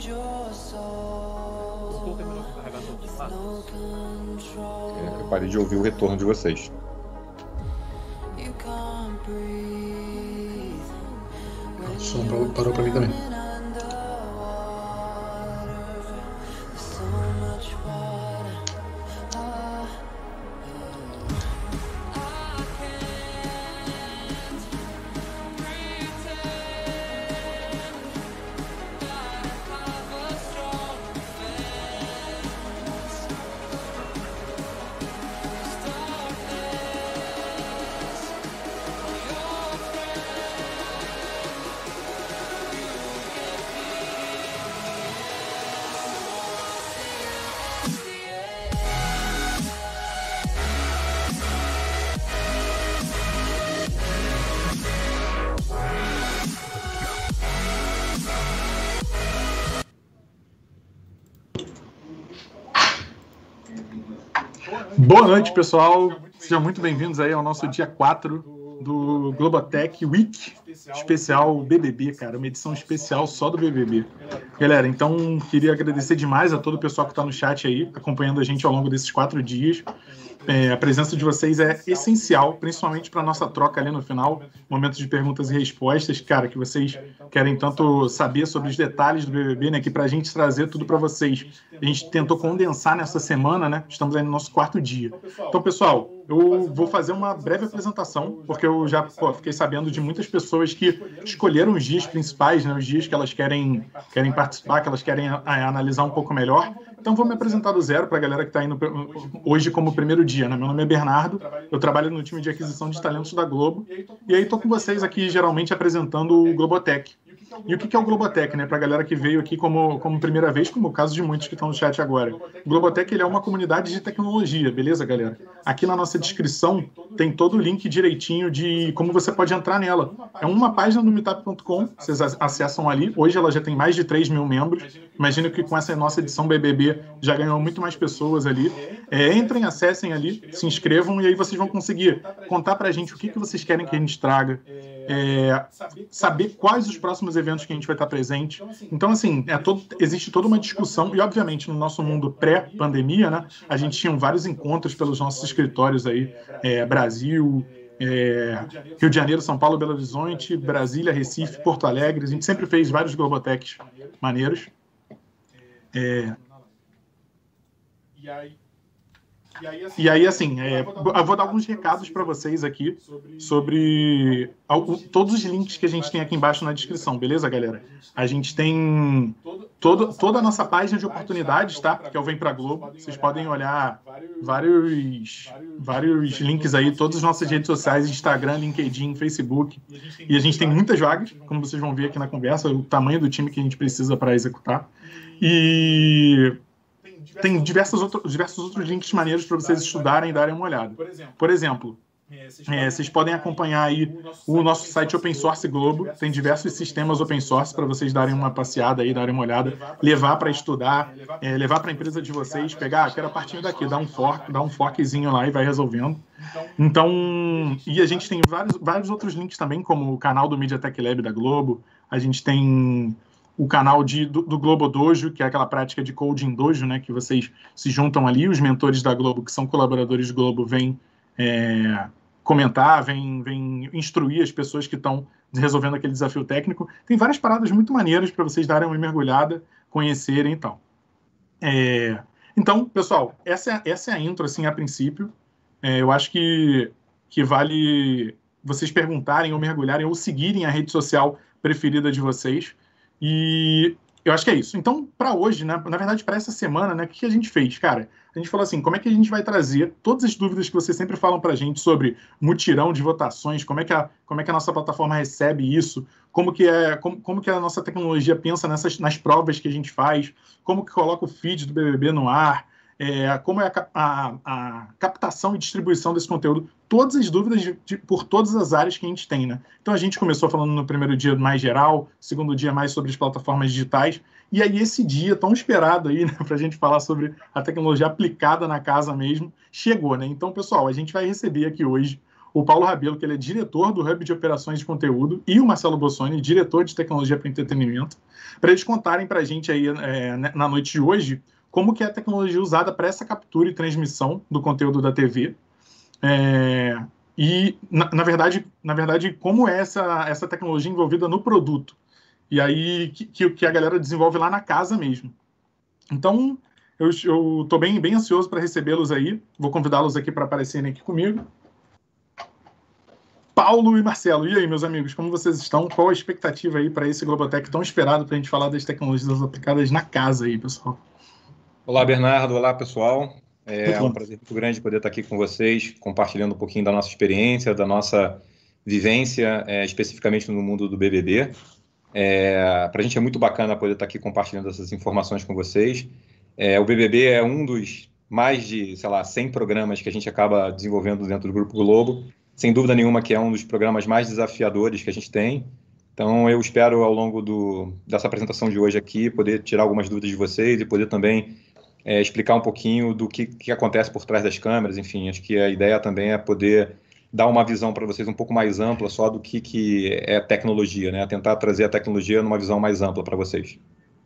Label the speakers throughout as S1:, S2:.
S1: Eu parei de ouvir o retorno de vocês.
S2: O som parou pra mim também.
S3: Boa noite, pessoal. Sejam muito bem-vindos aí ao nosso dia 4 do Globotech Week especial BBB, cara. Uma edição especial só do BBB. Galera, então queria agradecer demais a todo o pessoal que está no chat aí, acompanhando a gente ao longo desses 4 dias. A presença de vocês é essencial, principalmente para a nossa troca ali no final, momento de perguntas e respostas, cara, que vocês querem tanto saber sobre os detalhes do BBB, né, que para a gente trazer tudo para vocês, a gente tentou condensar nessa semana, né, estamos aí no nosso 4º dia. Então, pessoal, eu vou fazer uma breve apresentação, porque eu já fiquei sabendo de muitas pessoas que escolheram os dias principais, né, os dias que elas querem participar, que elas querem analisar um pouco melhor. Então, vou me apresentar do zero para a galera que está indo hoje como primeiro dia, né? Meu nome é Bernardo, eu trabalho no time de aquisição de talentos da Globo, e aí estou com vocês aqui, geralmente, apresentando o Globotech. E o que é o Globotech, né? Para a galera que veio aqui como primeira vez, como o caso de muitos que estão no chat agora. O Globotech ele é uma comunidade de tecnologia, beleza, galera? Aqui na nossa descrição tem todo o link direitinho de como você pode entrar nela. É uma página no meetup.com, vocês acessam ali. Hoje ela já tem mais de 3 mil membros. Imagino que com essa nossa edição BBB já ganhou muito mais pessoas ali. Entrem, acessem ali, se inscrevam e aí vocês vão conseguir contar pra gente o que vocês querem que a gente traga. Saber quais os próximos eventos que a gente vai estar presente. Então, assim, existe toda uma discussão, e obviamente no nosso mundo pré-pandemia, né, a gente tinha vários encontros pelos nossos escritórios aí, Brasil, Rio de Janeiro, São Paulo, Belo Horizonte, Brasília, Recife, Porto Alegre. A gente sempre fez vários Globotechs maneiros. E aí, assim, eu vou dar alguns recados para vocês aqui sobre todos os links que a gente tem aqui embaixo na descrição, beleza, galera? A gente tem toda a nossa página de oportunidades, tá? Que é o Vem Pra Globo. Vocês podem olhar vários links aí, todas as nossas redes sociais, Instagram, LinkedIn, Facebook. E a gente tem muitas vagas, como vocês vão ver aqui na conversa, o tamanho do time que a gente precisa para executar. E tem diversos outros links maneiros para vocês estudarem e darem uma olhada. Por exemplo, vocês podem acompanhar aí o nosso site Open Source Globo, tem diversos sistemas open source para vocês darem uma passeada aí, darem uma olhada, levar para estudar, levar para a empresa de vocês, pegar, quero a partir daqui, dar um forkzinho lá e vai resolvendo. Então, e a gente tem vários outros links também, como o canal do Media Tech Lab da Globo, a gente tem o canal do Globo Dojo, que é aquela prática de coding dojo, né, que vocês se juntam ali, os mentores da Globo, que são colaboradores do Globo, vêm comentar, vêm instruir as pessoas que estão resolvendo aquele desafio técnico. Tem várias paradas muito maneiras para vocês darem uma mergulhada, conhecerem e tal. Então, pessoal, essa é a intro, assim, a princípio. Eu acho que vale vocês perguntarem ou mergulharem ou seguirem a rede social preferida de vocês. E eu acho que é isso. Então, para hoje, né, na verdade, para essa semana, né, o que a gente fez? Cara, a gente falou assim, como é que a gente vai trazer todas as dúvidas que vocês sempre falam para a gente sobre mutirão de votações, como é que a nossa plataforma recebe isso, como que a nossa tecnologia pensa nas provas que a gente faz, como que coloca o feed do BBB no ar, como é a captação e distribuição desse conteúdo, todas as dúvidas por todas as áreas que a gente tem, né? Então a gente começou falando no primeiro dia mais geral, segundo dia mais sobre as plataformas digitais, e aí esse dia tão esperado aí, né, para a gente falar sobre a tecnologia aplicada na casa mesmo, chegou, né? Então, pessoal, a gente vai receber aqui hoje o Paulo Rabelo, que ele é diretor do Hub de Operações de Conteúdo, e o Marcelo Bossoni, diretor de Tecnologia para Entretenimento, para eles contarem para a gente aí na noite de hoje como que é a tecnologia usada para essa captura e transmissão do conteúdo da TV. E, na verdade, como é essa tecnologia envolvida no produto. E aí que a galera desenvolve lá na casa mesmo. Então, eu estou bem ansioso para recebê-los aí. Vou convidá-los aqui para aparecerem aqui comigo. Paulo e Marcelo, e aí, meus amigos, como vocês estão? Qual a expectativa aí para esse Globotech tão esperado para a gente falar das tecnologias aplicadas na casa aí, pessoal?
S1: Olá, Bernardo. Olá, pessoal. É um prazer muito grande poder estar aqui com vocês, compartilhando um pouquinho da nossa experiência, da nossa vivência, especificamente no mundo do BBB. Para a gente é muito bacana poder estar aqui compartilhando essas informações com vocês. O BBB é um dos mais de, 100 programas que a gente acaba desenvolvendo dentro do Grupo Globo. Sem dúvida nenhuma que é um dos programas mais desafiadores que a gente tem. Então, eu espero, ao longo dessa apresentação de hoje aqui, poder tirar algumas dúvidas de vocês e poder também explicar um pouquinho do que acontece por trás das câmeras. Enfim, acho que a ideia também é poder dar uma visão para vocês um pouco mais ampla só do que é tecnologia, né? Tentar trazer a tecnologia numa visão mais ampla para vocês.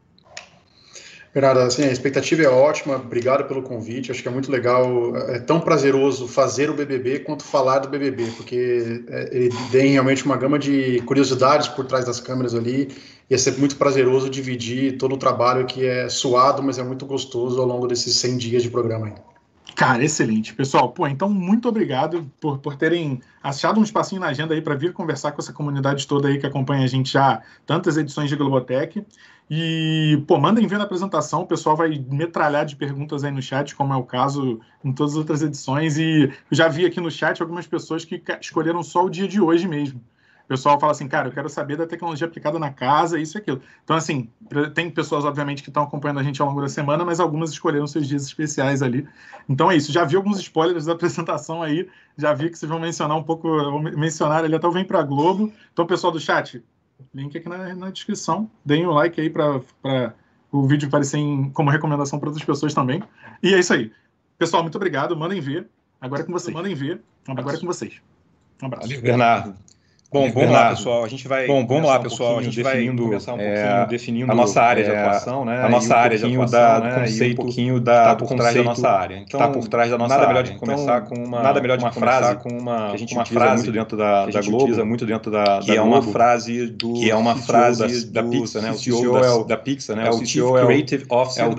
S2: Bernardo, assim, a expectativa é ótima, obrigado pelo convite, acho que é muito legal, é tão prazeroso fazer o BBB quanto falar do BBB, porque ele tem realmente uma gama de curiosidades por trás das câmeras ali, e é sempre muito prazeroso dividir todo o trabalho que é suado, mas é muito gostoso ao longo desses 100 dias de programa aí.
S3: Cara, excelente. Pessoal, então muito obrigado por terem achado um espacinho na agenda aí para vir conversar com essa comunidade toda aí que acompanha a gente já tantas edições de Globotech. E, mandem ver na apresentação, o pessoal vai metralhar de perguntas aí no chat, como é o caso em todas as outras edições. E eu já vi aqui no chat algumas pessoas que escolheram só o dia de hoje mesmo. O pessoal fala assim, cara, eu quero saber da tecnologia aplicada na casa, isso e aquilo. Então, assim, tem pessoas, obviamente, que estão acompanhando a gente ao longo da semana, mas algumas escolheram seus dias especiais ali. Então é isso, já vi alguns spoilers da apresentação aí, já vi que vocês vão mencionar um pouco, vão mencionar ali até o Vem Pra Globo. Então, pessoal do chat, link aqui na descrição, deem o like aí para o vídeo aparecer como recomendação para outras pessoas também. E é isso aí. Pessoal, muito obrigado, mandem ver. Agora é com vocês. Agora é com vocês. Um abraço.
S1: Valeu, Bernardo. Bom, vamos lá, pessoal. A gente vai. Vamos lá, pessoal. A gente vai começar um pouquinho definindo a nossa área de atuação, né? A nossa área de atuação, né? Conceito, um pouquinho da por trás da nossa área. Então, tá por trás da nossa área. Nada melhor de começar com uma frase que a gente utiliza muito dentro da Globo, que é uma frase da Pixar, né? O CEO da Pixar, né? O Chief Creative Officer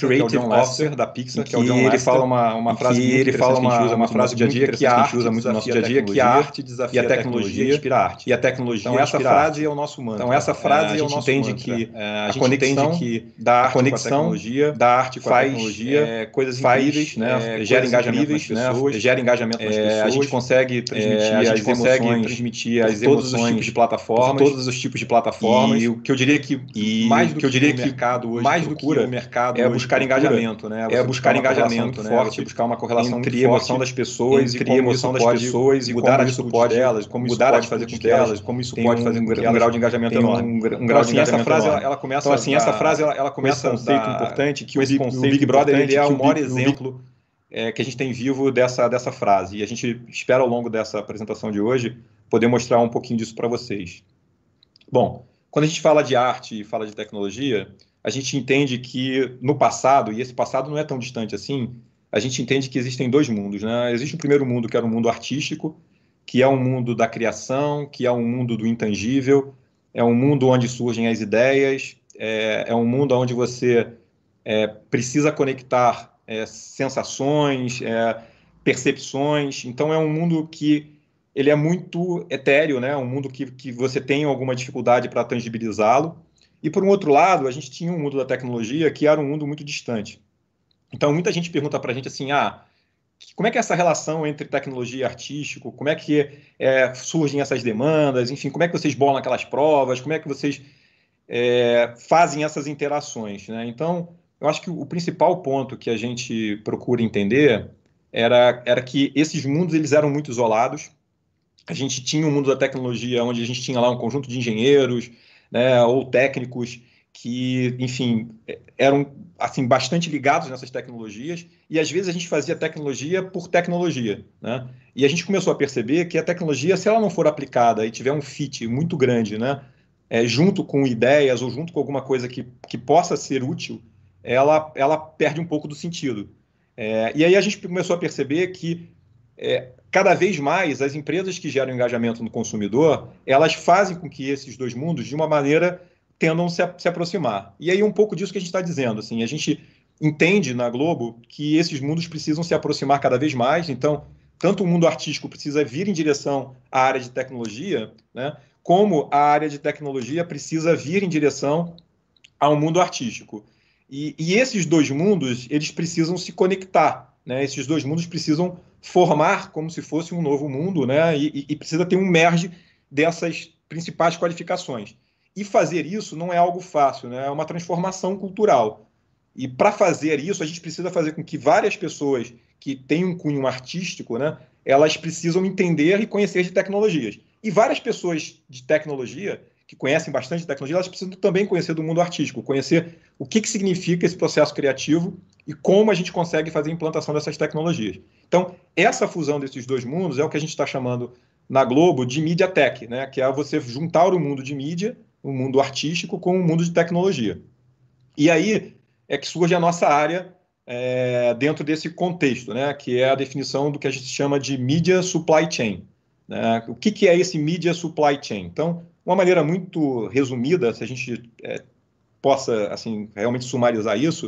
S1: da Pixar, que é o John Lasseter. Ele fala uma frase muito interessante que a gente usa muito no nosso dia a dia, que a arte desafia a tecnologia, que a arte desafia a tecnologia inspira a arte. E a tecnologia então, essa frase é o nosso mantra. Então, essa frase é o nosso mantra. A gente entende que a conexão da arte com a tecnologia coisas incríveis, né? Gera engajamento nas pessoas. A gente consegue transmitir as emoções todos os tipos de plataformas. Todos os tipos de plataformas. E o que eu diria que mais do que o mercado hoje é buscar engajamento, né? É buscar engajamento forte, buscar uma correlação entre a emoção das pessoas e mudar a atitude delas, como isso pode fazer com que elas, como isso pode fazer com que um grau de engajamento enorme. Essa frase ela começa com esse conceito importante que o Big Brother ele é o maior exemplo que a gente tem vivo dessa frase. E a gente espera ao longo dessa apresentação de hoje poder mostrar um pouquinho disso para vocês. Bom, quando a gente fala de arte e fala de tecnologia, a gente entende que no passado, e esse passado não é tão distante assim, a gente entende que existem dois mundos, né? Existe o primeiro mundo, que era o mundo artístico, que é um mundo da criação, que é um mundo do intangível, é um mundo onde surgem as ideias, é um mundo onde você precisa conectar sensações, percepções. Então, é um mundo que ele é muito etéreo, né? Um mundo que você tem alguma dificuldade para tangibilizá-lo. E, por um outro lado, a gente tinha um mundo da tecnologia que era um mundo muito distante. Então, muita gente pergunta para a gente assim, como é que é essa relação entre tecnologia e artístico? Como é que surgem essas demandas? Enfim, como é que vocês bolam aquelas provas? Como é que vocês fazem essas interações, né? Então, eu acho que o principal ponto que a gente procura entender era que esses mundos eles eram muito isolados. A gente tinha um mundo da tecnologia onde a gente tinha lá um conjunto de engenheiros, né, ou técnicos que, enfim, eram assim, bastante ligados nessas tecnologias, e às vezes a gente fazia tecnologia por tecnologia, né? E a gente começou a perceber que a tecnologia, se ela não for aplicada e tiver um fit muito grande, né, junto com ideias ou junto com alguma coisa que possa ser útil, ela perde um pouco do sentido. E aí a gente começou a perceber que cada vez mais as empresas que geram engajamento no consumidor, elas fazem com que esses dois mundos, de uma maneira, tendam a se aproximar. E aí um pouco disso que a gente está dizendo. Assim, a gente entende na Globo que esses mundos precisam se aproximar cada vez mais. Então, tanto o mundo artístico precisa vir em direção à área de tecnologia, né, como a área de tecnologia precisa vir em direção ao mundo artístico. E esses dois mundos, eles precisam se conectar, né? Esses dois mundos precisam formar como se fosse um novo mundo, né? E precisa ter um merge dessas principais qualificações. E fazer isso não é algo fácil, né? É uma transformação cultural. E para fazer isso, a gente precisa fazer com que várias pessoas que têm um cunho artístico, né, elas precisam entender e conhecer de tecnologias. E várias pessoas de tecnologia, que conhecem bastante de tecnologia, elas precisam também conhecer do mundo artístico, conhecer o que significa esse processo criativo e como a gente consegue fazer a implantação dessas tecnologias. Então, essa fusão desses dois mundos é o que a gente está chamando na Globo de Media Tech, né, que é você juntar o mundo de mídia, o mundo artístico, com o mundo de tecnologia. E aí é que surge a nossa área dentro desse contexto, né, que é a definição do que a gente chama de Media Supply Chain. Né? O que é esse Media Supply Chain? Então, uma maneira muito resumida, se a gente possa assim, realmente sumarizar isso,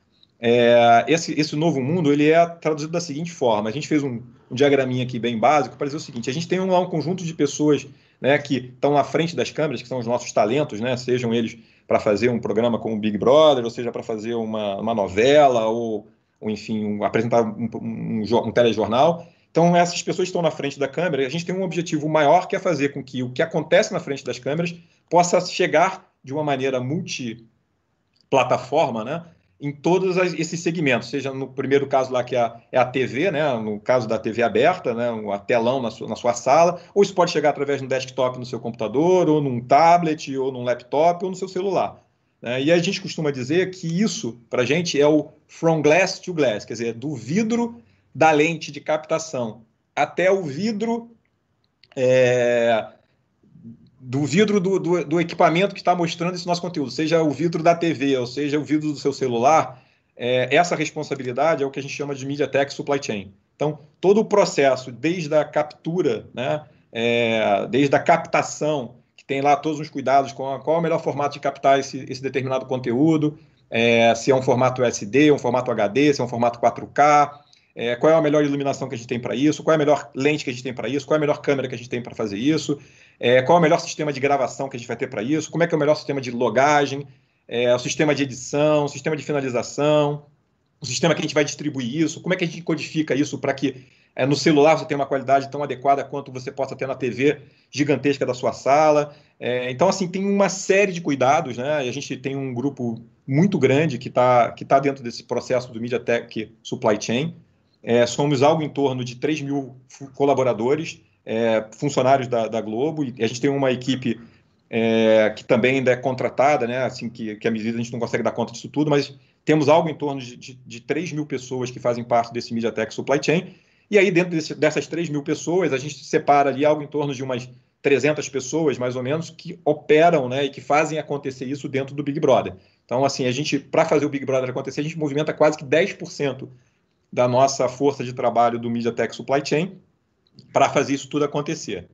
S1: esse novo mundo ele é traduzido da seguinte forma. A gente fez um diagraminha aqui bem básico para dizer o seguinte: a gente tem um conjunto de pessoas, né, que estão na frente das câmeras, que são os nossos talentos, né, sejam eles para fazer um programa como o Big Brother, ou seja, para fazer uma novela, ou enfim, apresentar um telejornal. Então, essas pessoas estão na frente da câmera e a gente tem um objetivo maior, que é fazer com que o que acontece na frente das câmeras possa chegar de uma maneira multiplataforma, né, em todos esses segmentos, seja no primeiro caso lá que é a TV, né, no caso da TV aberta, né, um telão na sua sala, ou isso pode chegar através de um desktop no seu computador, ou num tablet, ou num laptop, ou no seu celular. Né? E a gente costuma dizer que isso, para a gente, é o from glass to glass, quer dizer, do vidro da lente de captação até o vidro do equipamento que está mostrando esse nosso conteúdo, seja o vidro da TV, ou seja o vidro do seu celular. Essa responsabilidade é o que a gente chama de Media Tech Supply Chain. Então, todo o processo, desde a captura, né, desde a captação, que tem lá todos os cuidados com qual é o melhor formato de captar esse determinado conteúdo, se é um formato SD, um formato HD, se é um formato 4K, qual é a melhor iluminação que a gente tem para isso, qual é a melhor lente que a gente tem para isso, qual é a melhor câmera que a gente tem para fazer isso, qual é o melhor sistema de gravação que a gente vai ter para isso, como é que é o melhor sistema de logagem, o sistema de edição, o sistema de finalização, o sistema que a gente vai distribuir isso, como é que a gente codifica isso para que no celular você tenha uma qualidade tão adequada quanto você possa ter na TV gigantesca da sua sala. Então, assim, tem uma série de cuidados, né? E a gente tem um grupo muito grande que tá dentro desse processo do Media Tech Supply Chain. Somos algo em torno de 3 mil colaboradores, funcionários da Globo, e a gente tem uma equipe que também ainda é contratada, né? Assim, que à medida a gente não consegue dar conta disso tudo, mas temos algo em torno de 3 mil pessoas que fazem parte desse Media Tech Supply Chain, e aí dentro dessas 3 mil pessoas, a gente separa ali algo em torno de umas 300 pessoas, mais ou menos, que operam, né, e que fazem acontecer isso dentro do Big Brother. Então, assim, para fazer o Big Brother acontecer, a gente movimenta quase que 10% da nossa força de trabalho do Media Tech Supply Chain para fazer isso tudo acontecer.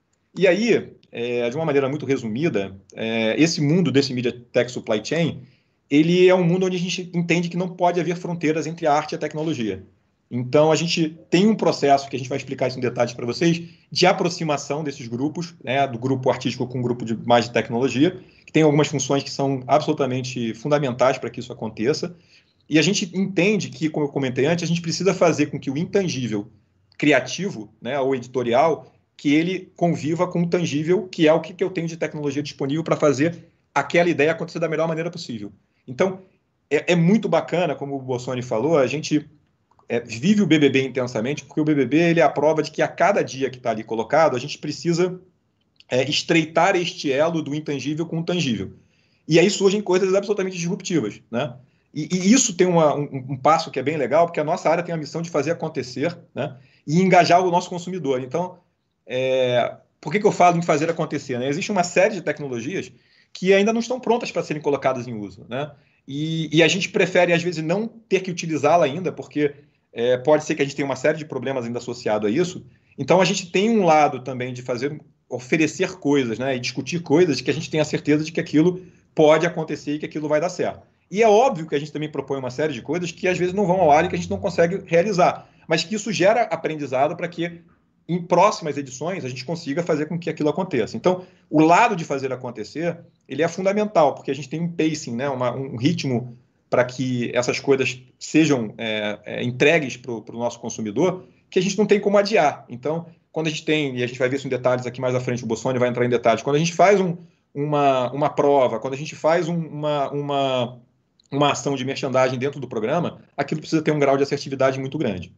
S1: E aí, de uma maneira muito resumida, esse mundo desse Media Tech Supply Chain, ele é um mundo onde a gente entende que não pode haver fronteiras entre a arte e a tecnologia. Então, a gente tem um processo, que a gente vai explicar isso em detalhes para vocês, de aproximação desses grupos, né, do grupo artístico com o grupo mais de tecnologia, que tem algumas funções que são absolutamente fundamentais para que isso aconteça. E a gente entende que, como eu comentei antes, a gente precisa fazer com que o intangível criativo, né, ou editorial, que ele conviva com o tangível, que é o que eu tenho de tecnologia disponível para fazer aquela ideia acontecer da melhor maneira possível. Então, é muito bacana, como o Bossoni falou, a gente vive o BBB intensamente, porque o BBB ele é a prova de que a cada dia que está ali colocado, a gente precisa estreitar este elo do intangível com o tangível. E aí surgem coisas absolutamente disruptivas, né? E isso tem um passo que é bem legal, porque a nossa área tem a missão de fazer acontecer, né? E engajar o nosso consumidor. Então, por que eu falo em fazer acontecer, né? Existe uma série de tecnologias que ainda não estão prontas para serem colocadas em uso, né? E a gente prefere, às vezes, não ter que utilizá-la ainda, porque pode ser que a gente tenha uma série de problemas ainda associado a isso. Então, a gente tem um lado também de oferecer coisas, né? E discutir coisas que a gente tenha certeza de que aquilo pode acontecer e que aquilo vai dar certo. E é óbvio que a gente também propõe uma série de coisas que às vezes não vão ao ar e que a gente não consegue realizar, mas que isso gera aprendizado para que em próximas edições a gente consiga fazer com que aquilo aconteça. Então, o lado de fazer acontecer, ele é fundamental, porque a gente tem um pacing, né, um ritmo para que essas coisas sejam entregues para o nosso consumidor, que a gente não tem como adiar. Então, quando a gente tem, e a gente vai ver isso em detalhes aqui mais à frente, o Bossoni vai entrar em detalhes, quando a gente faz uma prova, quando a gente faz uma ação de merchandising dentro do programa, aquilo precisa ter um grau de assertividade muito grande.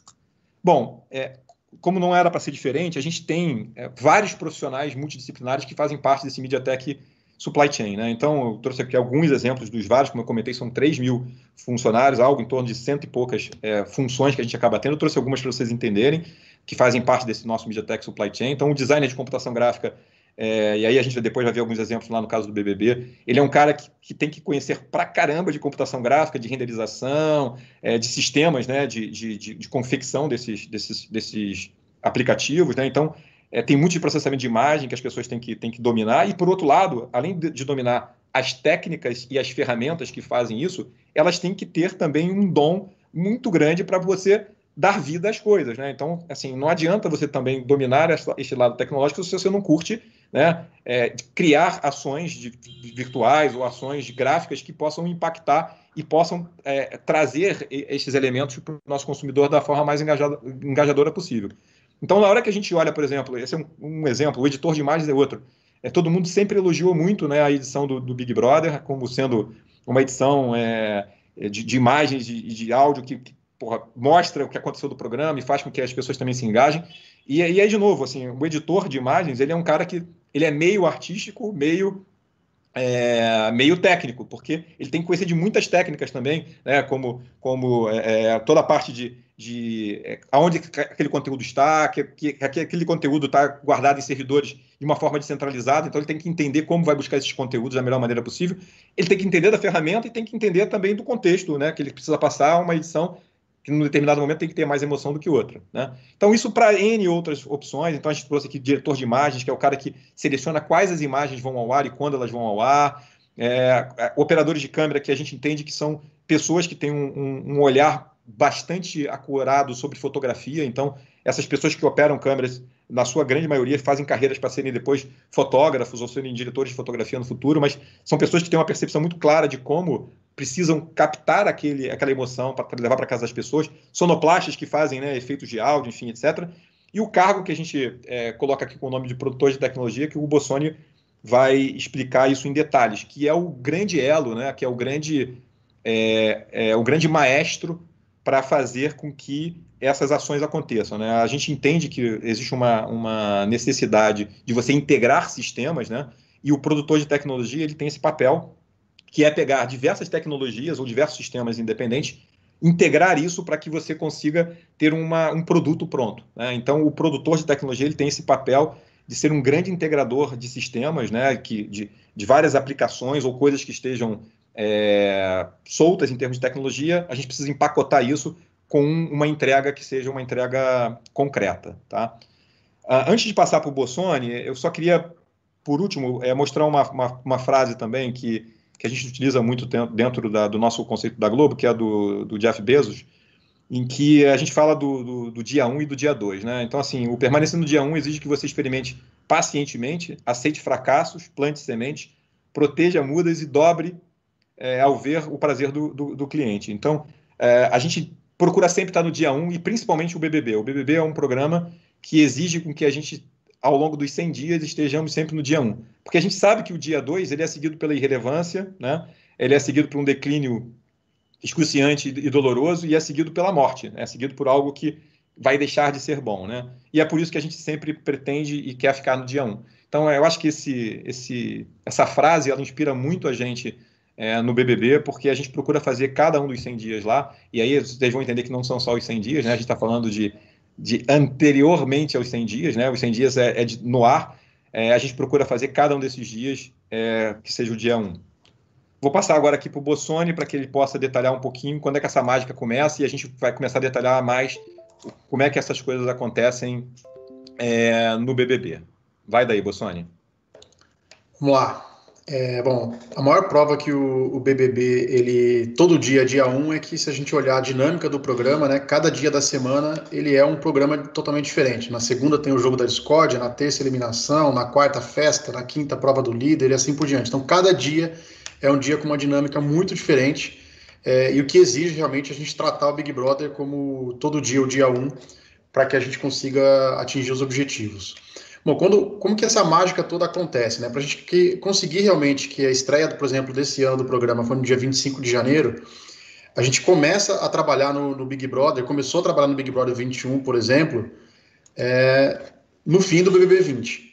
S1: Bom, como não era para ser diferente, a gente tem vários profissionais multidisciplinares que fazem parte desse MediaTek Supply Chain, né? Então, eu trouxe aqui alguns exemplos dos vários, como eu comentei, são 3.000 funcionários, algo em torno de 100 e poucas funções que a gente acaba tendo. Eu trouxe algumas para vocês entenderem, que fazem parte desse nosso MediaTek Supply Chain. Então, o designer de computação gráfica, e aí a gente depois vai ver alguns exemplos lá no caso do BBB, ele é um cara que tem que conhecer pra caramba de computação gráfica, de renderização, de sistemas, né, de confecção desses aplicativos, né? Então, tem muito de processamento de imagem que as pessoas têm que dominar, e por outro lado, além de dominar as técnicas e as ferramentas que fazem isso, elas têm que ter também um dom muito grande para você dar vida às coisas, né? Então, assim, não adianta você também dominar esse lado tecnológico se você não curte, né, criar ações virtuais ou ações gráficas que possam impactar e possam trazer esses elementos para o nosso consumidor da forma mais engajadora possível. Então, na hora que a gente olha, por exemplo, esse é um exemplo, o editor de imagens é outro. Todo mundo sempre elogiou muito, né, a edição do Big Brother como sendo uma edição de imagens e de áudio que mostra o que aconteceu do programa e faz com que as pessoas também se engajem. E aí, de novo, assim, o editor de imagens, ele é um cara que ele é meio artístico, meio técnico, porque ele tem que conhecer de muitas técnicas também, né, como toda a parte de aonde aquele conteúdo está, que aquele conteúdo está guardado em servidores de uma forma descentralizada, então ele tem que entender como vai buscar esses conteúdos da melhor maneira possível, ele tem que entender da ferramenta e tem que entender também do contexto, né, que ele precisa passar uma edição que num determinado momento tem que ter mais emoção do que outra, né? Então isso para N outras opções. Então a gente trouxe aqui diretor de imagens, que é o cara que seleciona quais as imagens vão ao ar e quando elas vão ao ar, operadores de câmera, que a gente entende que são pessoas que têm um olhar bastante acurado sobre fotografia. Então essas pessoas que operam câmeras, na sua grande maioria, fazem carreiras para serem depois fotógrafos ou serem diretores de fotografia no futuro, mas são pessoas que têm uma percepção muito clara de como precisam captar aquela emoção para levar para casa das pessoas, sonoplastas que fazem, né, efeitos de áudio, enfim, etc. E o cargo que a gente coloca aqui com o nome de produtor de tecnologia, que o Bossoni vai explicar isso em detalhes, que é o grande elo, né, que é o grande maestro para fazer com que essas ações aconteçam, né? A gente entende que existe uma necessidade de você integrar sistemas, né? E o produtor de tecnologia, ele tem esse papel, que é pegar diversas tecnologias ou diversos sistemas independentes, integrar isso para que você consiga ter um produto pronto, né? Então, o produtor de tecnologia, ele tem esse papel de ser um grande integrador de sistemas, né? de várias aplicações ou coisas que estejam soltas em termos de tecnologia. A gente precisa empacotar isso com uma entrega que seja uma entrega concreta, tá? Antes de passar para o Bossoni, eu só queria, por último, mostrar uma frase também que a gente utiliza muito dentro do nosso conceito da Globo, que é do Jeff Bezos, em que a gente fala do dia 1 e do dia 2, né? Então, assim, o permanecer no dia 1 exige que você experimente pacientemente, aceite fracassos, plante sementes, proteja mudas e dobre ao ver o prazer do cliente. Então, a gente procura sempre estar no dia 1, e principalmente o BBB. O BBB é um programa que exige com que a gente, ao longo dos 100 dias, estejamos sempre no dia 1. Porque a gente sabe que o dia 2 ele é seguido pela irrelevância, né? Ele é seguido por um declínio excruciante e doloroso, e é seguido pela morte, né? É seguido por algo que vai deixar de ser bom, né? E é por isso que a gente sempre pretende e quer ficar no dia 1. Então, eu acho que essa frase, ela inspira muito a gente no BBB, porque a gente procura fazer cada um dos 100 dias lá, e aí vocês vão entender que não são só os 100 dias, né? A gente está falando de anteriormente aos 100 dias, né? Os 100 dias no ar. A gente procura fazer cada um desses dias que seja o dia 1. Vou passar agora aqui para o Bossoni para que ele possa detalhar um pouquinho quando é que essa mágica começa, e a gente vai começar a detalhar mais como é que essas coisas acontecem no BBB. Vai daí, Bossoni.
S2: Vamos lá. Bom, a maior prova que o BBB, ele todo dia 1, é que se a gente olhar a dinâmica do programa, né, cada dia da semana ele é um programa totalmente diferente. Na segunda tem o jogo da discórdia, na terça eliminação, na quarta festa, na quinta prova do líder e assim por diante. Então cada dia é um dia com uma dinâmica muito diferente, e o que exige realmente a gente tratar o Big Brother como todo dia o dia 1, para que a gente consiga atingir os objetivos. Bom, como que essa mágica toda acontece, né? Para a gente conseguir realmente que a estreia, por exemplo, desse ano do programa foi no dia 25 de janeiro, a gente começa a trabalhar no Big Brother, começou a trabalhar no Big Brother 21, por exemplo, no fim do BBB 20.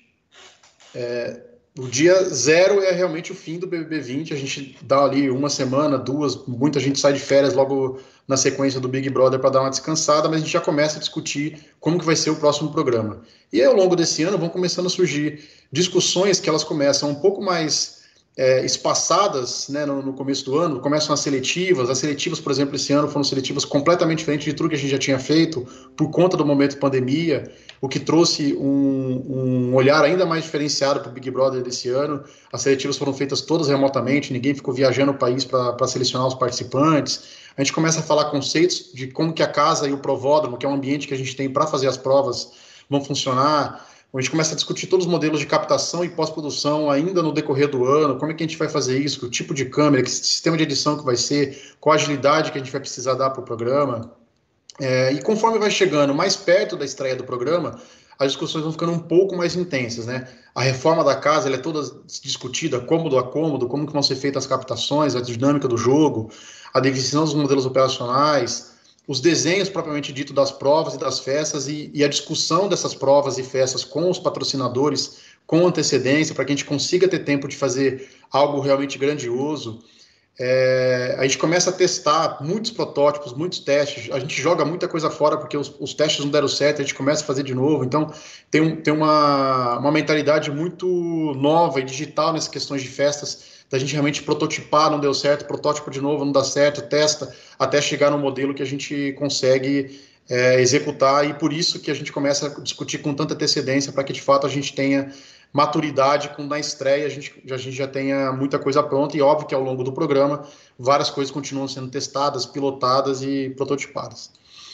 S2: O dia 0 é realmente o fim do BBB 20, a gente dá ali uma semana, 2, muita gente sai de férias logo na sequência do Big Brother para dar uma descansada, mas a gente já começa a discutir como que vai ser o próximo programa. E aí, ao longo desse ano vão começando a surgir discussões que elas começam um pouco mais espaçadas, né, no começo do ano, começam as seletivas, por exemplo, esse ano foram seletivas completamente diferentes de tudo que a gente já tinha feito, por conta do momento de pandemia, o que trouxe um olhar ainda mais diferenciado para o Big Brother desse ano. As seletivas foram feitas todas remotamente, ninguém ficou viajando o país para selecionar os participantes. A gente começa a falar conceitos de como que a casa e o provódromo, que é um ambiente que a gente tem para fazer as provas, vão funcionar. A gente começa a discutir todos os modelos de captação e pós-produção ainda no decorrer do ano, como é que a gente vai fazer isso, que tipo de câmera, que sistema de edição que vai ser, qual a agilidade que a gente vai precisar dar para o programa. E conforme vai chegando mais perto da estreia do programa, as discussões vão ficando um pouco mais intensas, né? A reforma da casa, ela é toda discutida, cômodo a cômodo, como que vão ser feitas as captações, a dinâmica do jogo, a definição dos modelos operacionais, os desenhos propriamente dito das provas e das festas e a discussão dessas provas e festas com os patrocinadores com antecedência, para que a gente consiga ter tempo de fazer algo realmente grandioso. A gente começa a testar muitos protótipos, muitos testes, a gente joga muita coisa fora porque os testes não deram certo, a gente começa a fazer de novo. Então tem uma mentalidade muito nova e digital nessas questões de festas, da gente realmente prototipar, não deu certo, protótipo de novo, não dá certo, testa, até chegar no modelo que a gente consegue executar, e por isso que a gente começa a discutir com tanta antecedência, para que de fato a gente tenha maturidade, quando na estreia a gente já tenha muita coisa pronta, e óbvio que ao longo do programa várias coisas continuam sendo testadas, pilotadas e prototipadas.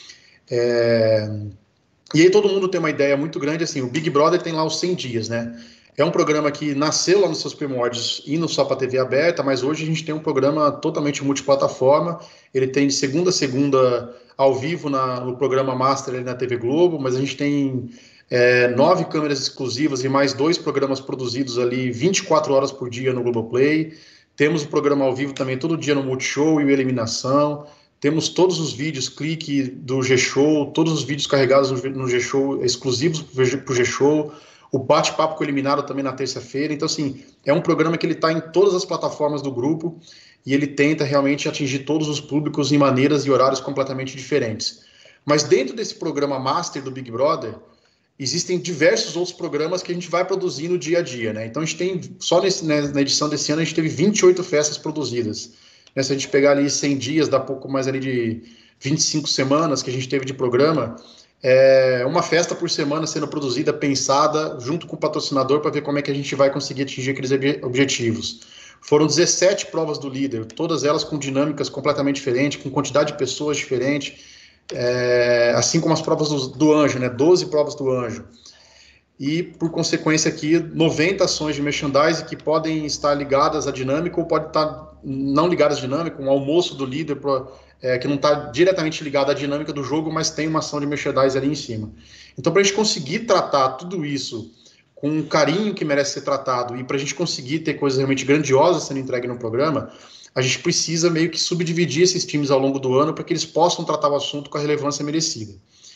S2: E aí todo mundo tem uma ideia muito grande, assim, o Big Brother tem lá os 100 dias, né? É um programa que nasceu lá nos seus primórdios indo só para a TV aberta, mas hoje a gente tem um programa totalmente multiplataforma. Ele tem de segunda a segunda ao vivo no programa Master ali na TV Globo, mas a gente tem 9 câmeras exclusivas e mais 2 programas produzidos ali 24 horas por dia no Globoplay. Temos o programa ao vivo também todo dia no Multishow e o Eliminação. Temos todos os vídeos, clique do G-Show, todos os vídeos carregados no G-Show, exclusivos para o G-Show. O bate-papo com o eliminado também na terça-feira. Então, assim, é um programa que ele está em todas as plataformas do grupo e ele tenta realmente atingir todos os públicos em maneiras e horários completamente diferentes. Mas dentro desse programa Master do Big Brother, existem diversos outros programas que a gente vai produzir no dia a dia, né? Então, a gente tem, só na edição desse ano, a gente teve 28 festas produzidas. Se a gente pegar ali 100 dias, dá pouco mais ali de 25 semanas que a gente teve de programa, uma festa por semana sendo produzida, pensada, junto com o patrocinador, para ver como é que a gente vai conseguir atingir aqueles objetivos. Foram 17 provas do líder, todas elas com dinâmicas completamente diferentes, com quantidade de pessoas diferente, assim como as provas do anjo, né? 12 provas do anjo. E, por consequência aqui, 90 ações de merchandising que podem estar ligadas à dinâmica ou podem estar não ligadas à dinâmica, um almoço do líder que não está diretamente ligado à dinâmica do jogo, mas tem uma ação de merchandising ali em cima. Então, para a gente conseguir tratar tudo isso com um carinho que merece ser tratado e para a gente conseguir ter coisas realmente grandiosas sendo entregues no programa, a gente precisa meio que subdividir esses times ao longo do ano para que eles possam tratar o assunto com a relevância merecida.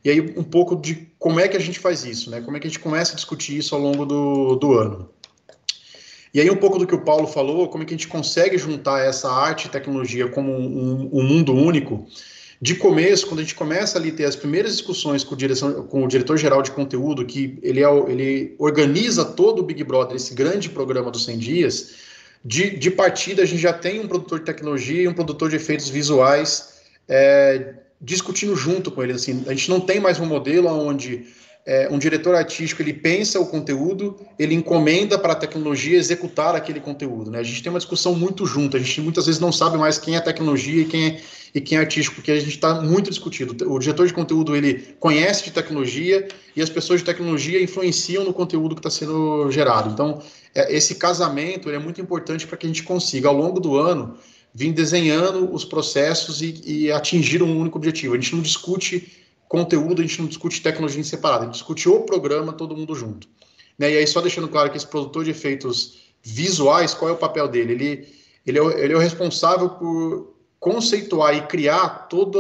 S2: e aí um pouco de como é que a gente faz isso, né? Como é que a gente começa a discutir isso ao longo do ano. E aí um pouco do que o Paulo falou, como é que a gente consegue juntar essa arte e tecnologia como um mundo único. De começo, quando a gente começa ali a ter as primeiras discussões com o diretor-geral de conteúdo, que ele organiza todo o Big Brother, esse grande programa dos 100 dias, de partida a gente já tem um produtor de tecnologia e um produtor de efeitos visuais discutindo junto com eles. Assim, a gente não tem mais um modelo onde um diretor artístico ele pensa o conteúdo, ele encomenda para a tecnologia executar aquele conteúdo, né? A gente tem uma discussão muito junta, a gente muitas vezes não sabe mais quem é tecnologia e quem é artístico, porque a gente está muito discutido. O diretor de conteúdo ele conhece de tecnologia e as pessoas de tecnologia influenciam no conteúdo que está sendo gerado. Então, esse casamento ele é muito importante para que a gente consiga, ao longo do ano, vir desenhando os processos e atingir um único objetivo. A gente não discute conteúdo, a gente não discute tecnologia em separado, a gente discute o programa todo mundo junto. Né? E aí, só deixando claro que esse produtor de efeitos visuais, qual é o papel dele? Ele é o responsável por conceituar e criar toda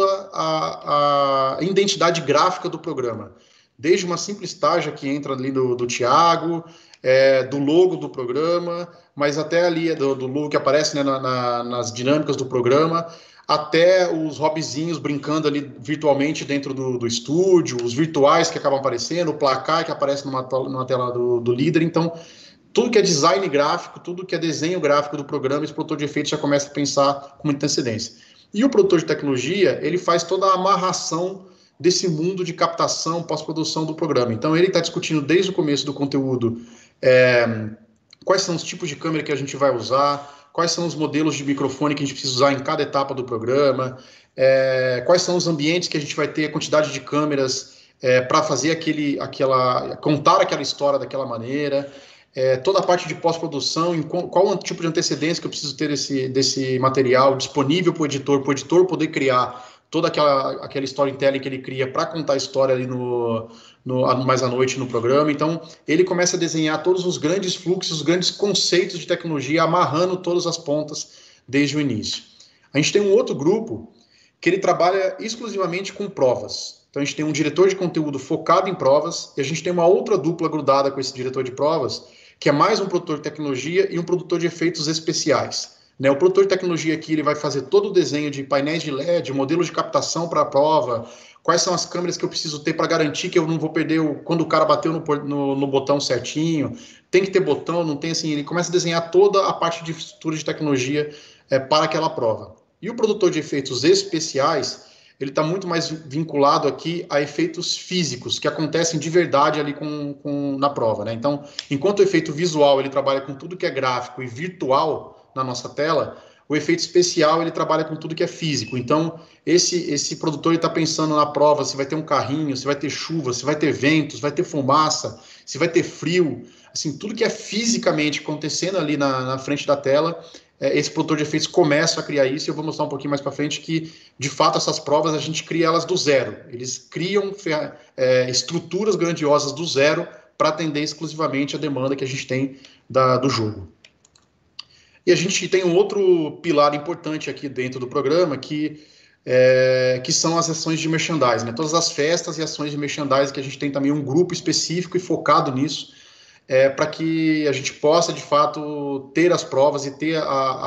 S2: a identidade gráfica do programa. Desde uma simples tarja que entra ali do Thiago, do logo do programa, mas até ali do logo que aparece, né, nas dinâmicas do programa, até os hobbyzinhos brincando ali virtualmente dentro do estúdio, os virtuais que acabam aparecendo, o placar que aparece numa tela do líder. Então, tudo que é design gráfico, tudo que é desenho gráfico do programa, esse produtor de efeitos já começa a pensar com muita antecedência. E o produtor de tecnologia, ele faz toda a amarração desse mundo de captação, pós-produção do programa. Então, ele está discutindo desde o começo do conteúdo quais são os tipos de câmera que a gente vai usar, quais são os modelos de microfone que a gente precisa usar em cada etapa do programa, quais são os ambientes que a gente vai ter, a quantidade de câmeras para fazer contar aquela história daquela maneira, toda a parte de pós-produção, qual o tipo de antecedência que eu preciso ter desse material disponível para o editor poder criar toda aquela storytelling que ele cria para contar a história ali mais à noite no programa. Então, ele começa a desenhar todos os grandes fluxos, os grandes conceitos de tecnologia, amarrando todas as pontas desde o início. A gente tem um outro grupo que ele trabalha exclusivamente com provas. Então, a gente tem um diretor de conteúdo focado em provas, e a gente tem uma outra dupla grudada com esse diretor de provas, que é mais um produtor de tecnologia e um produtor de efeitos especiais. Né, o produtor de tecnologia aqui ele vai fazer todo o desenho de painéis de LED, modelos de captação para a prova, quais são as câmeras que eu preciso ter para garantir que eu não vou perder quando o cara bateu no botão certinho, tem que ter botão, não tem assim, ele começa a desenhar toda a parte de estrutura de tecnologia para aquela prova. E o produtor de efeitos especiais, ele está muito mais vinculado aqui a efeitos físicos, que acontecem de verdade ali na prova. Né? Então, enquanto o efeito visual ele trabalha com tudo que é gráfico e virtual na nossa tela, o efeito especial ele trabalha com tudo que é físico. Então, esse produtor está pensando na prova se vai ter um carrinho, se vai ter chuva, se vai ter vento, se vai ter fumaça, se vai ter frio, assim, tudo que é fisicamente acontecendo ali na frente da tela, esse produtor de efeitos começa a criar isso, e eu vou mostrar um pouquinho mais para frente que, de fato, essas provas a gente cria elas do zero. Eles criam estruturas grandiosas do zero para atender exclusivamente a demanda que a gente tem do jogo. E a gente tem um outro pilar importante aqui dentro do programa, que são as ações de merchandising, né? Todas as festas e ações de merchandising, que a gente tem também um grupo específico e focado nisso, para que a gente possa, de fato, ter as provas e ter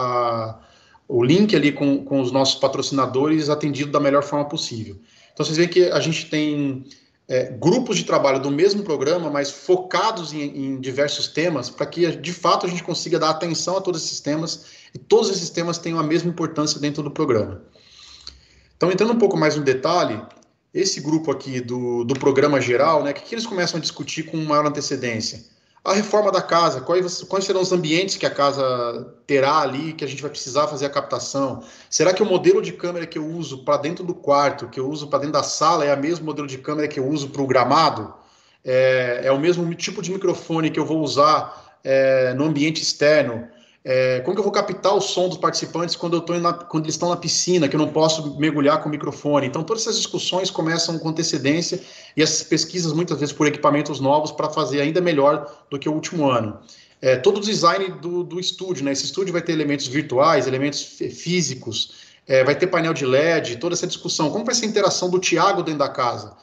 S2: o link ali com os nossos patrocinadores atendido da melhor forma possível. Então, vocês veem que a gente tem grupos de trabalho do mesmo programa, mas focados em diversos temas, para que, de fato, a gente consiga dar atenção a todos esses temas e todos esses temas tenham a mesma importância dentro do programa. Então, entrando um pouco mais no detalhe, esse grupo aqui do programa geral, né, que eles começam a discutir com maior antecedência? A reforma da casa, quais serão os ambientes que a casa terá ali, que a gente vai precisar fazer a captação? Será que o modelo de câmera que eu uso para dentro do quarto, que eu uso para dentro da sala, é o mesmo modelo de câmera que eu uso para o gramado? É o mesmo tipo de microfone que eu vou usar no ambiente externo? Como que eu vou captar o som dos participantes quando eles estão na piscina, que eu não posso mergulhar com o microfone? Então, todas essas discussões começam com antecedência e essas pesquisas, muitas vezes, por equipamentos novos para fazer ainda melhor do que o último ano. Todo o design do estúdio, né? Esse estúdio vai ter elementos virtuais, elementos físicos, vai ter painel de LED, toda essa discussão. Como vai ser a interação do Thiago dentro da casa?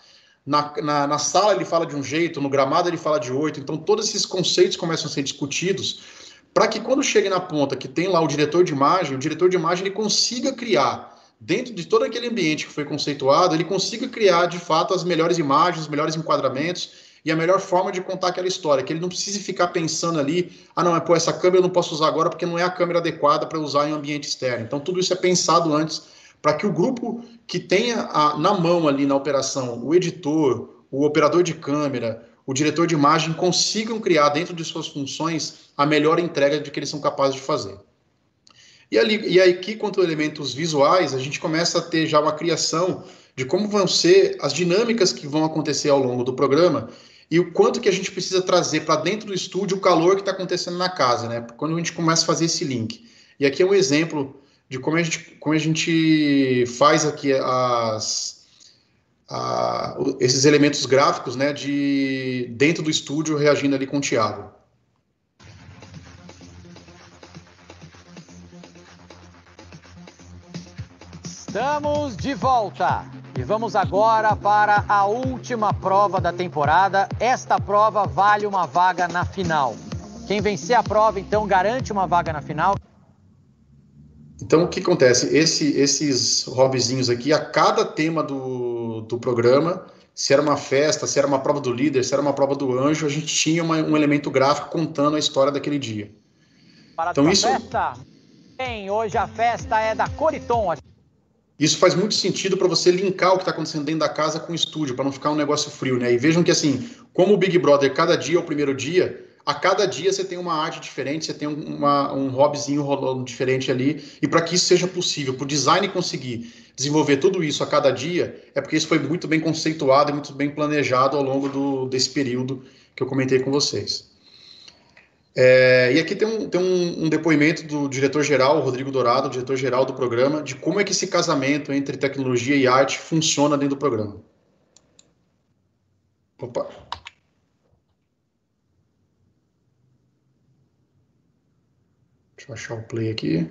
S2: na sala ele fala de um jeito, no gramado ele fala de outro, então todos esses conceitos começam a ser discutidos para que quando chegue na ponta que tem lá o diretor de imagem ele consiga criar, dentro de todo aquele ambiente que foi conceituado, ele consiga criar de fato as melhores imagens, os melhores enquadramentos e a melhor forma de contar aquela história, que ele não precise ficar pensando ali, essa câmera eu não posso usar agora porque não é a câmera adequada para usar em ambiente externo. Então tudo isso é pensado antes para que o grupo que tenha na mão ali na operação, o editor, o operador de câmera, o diretor de imagem, consigam criar dentro de suas funções a melhor entrega de que eles são capazes de fazer. E aí aqui, quanto a elementos visuais, a gente começa a ter já uma criação de como vão ser as dinâmicas que vão acontecer ao longo do programa e o quanto que a gente precisa trazer para dentro do estúdio o calor que está acontecendo na casa, né? Quando a gente começa a fazer esse link. E aqui é um exemplo de como a gente faz aqui esses elementos gráficos, né, de dentro do estúdio reagindo ali com o Thiago.
S4: Estamos de volta e vamos agora para a última prova da temporada. Esta prova vale uma vaga na final. Quem vencer a prova, então, garante uma vaga na final.
S2: Então, o que acontece? Esses hobbyzinhos aqui, a cada tema do programa, se era uma festa, se era uma prova do líder, se era uma prova do anjo, a gente tinha um elemento gráfico contando a história daquele dia.
S4: Para então, isso... festa? Bem, hoje a festa é da Coriton.
S2: Isso faz muito sentido para você linkar o que está acontecendo dentro da casa com o estúdio, para não ficar um negócio frio, né? E vejam que, assim, como o Big Brother, cada dia é o primeiro dia, a cada dia você tem uma arte diferente, você tem um hobbyzinho rolando diferente ali, e para que isso seja possível, para o design conseguir desenvolver tudo isso a cada dia, é porque isso foi muito bem conceituado e muito bem planejado ao longo desse período que eu comentei com vocês. E aqui tem um depoimento do diretor-geral, Rodrigo Dourado, diretor-geral do programa, de como é que esse casamento entre tecnologia e arte funciona dentro do programa. Opa! Deixa eu achar o play aqui.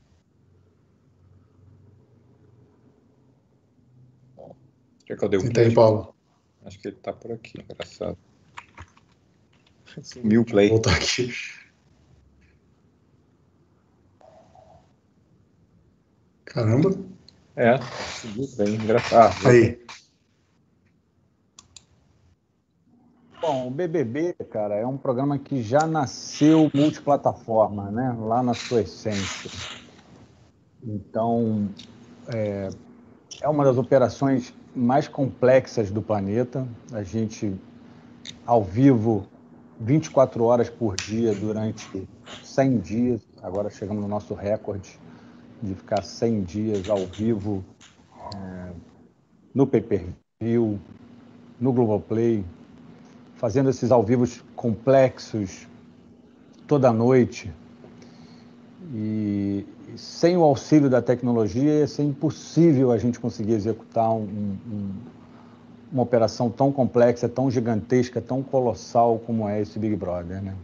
S1: Cadê o play?
S2: Tenta aí, Paulo.
S1: Acho que ele tá por aqui, engraçado. Mil play.
S2: Vou voltar aqui. Caramba.
S1: Subiu bem, engraçado.
S2: Aí.
S5: Bom, o BBB, cara, é um programa que já nasceu multiplataforma, né? Lá na sua essência. Então, é uma das operações mais complexas do planeta. A gente, ao vivo, 24 horas por dia, durante 100 dias. Agora chegamos no nosso recorde de ficar 100 dias ao vivo no pay-per-view, no Globoplay, fazendo esses ao vivos complexos toda noite. E sem o auxílio da tecnologia ia ser impossível a gente conseguir executar uma operação tão complexa, tão gigantesca, tão colossal como é esse Big Brother, né?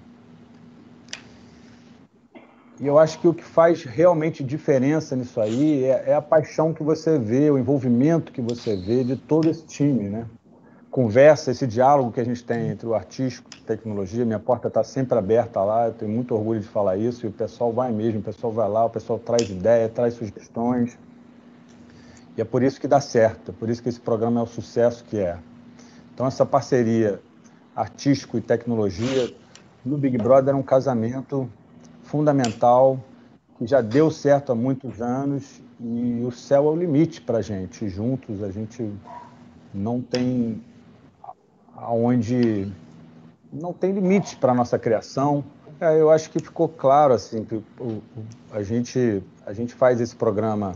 S5: E eu acho que o que faz realmente diferença nisso aí é a paixão que você vê, o envolvimento que você vê de todo esse time, né? Conversa, esse diálogo que a gente tem entre o artístico e a tecnologia. Minha porta está sempre aberta lá, eu tenho muito orgulho de falar isso, e o pessoal vai mesmo, o pessoal vai lá, o pessoal traz ideia, traz sugestões, e é por isso que dá certo, é por isso que esse programa é o sucesso que é. Então, essa parceria artístico e tecnologia no Big Brother é um casamento fundamental, que já deu certo há muitos anos, e o céu é o limite para a gente. Juntos, a gente não tem não tem limite para a nossa criação. Eu acho que ficou claro assim, que a gente faz esse programa,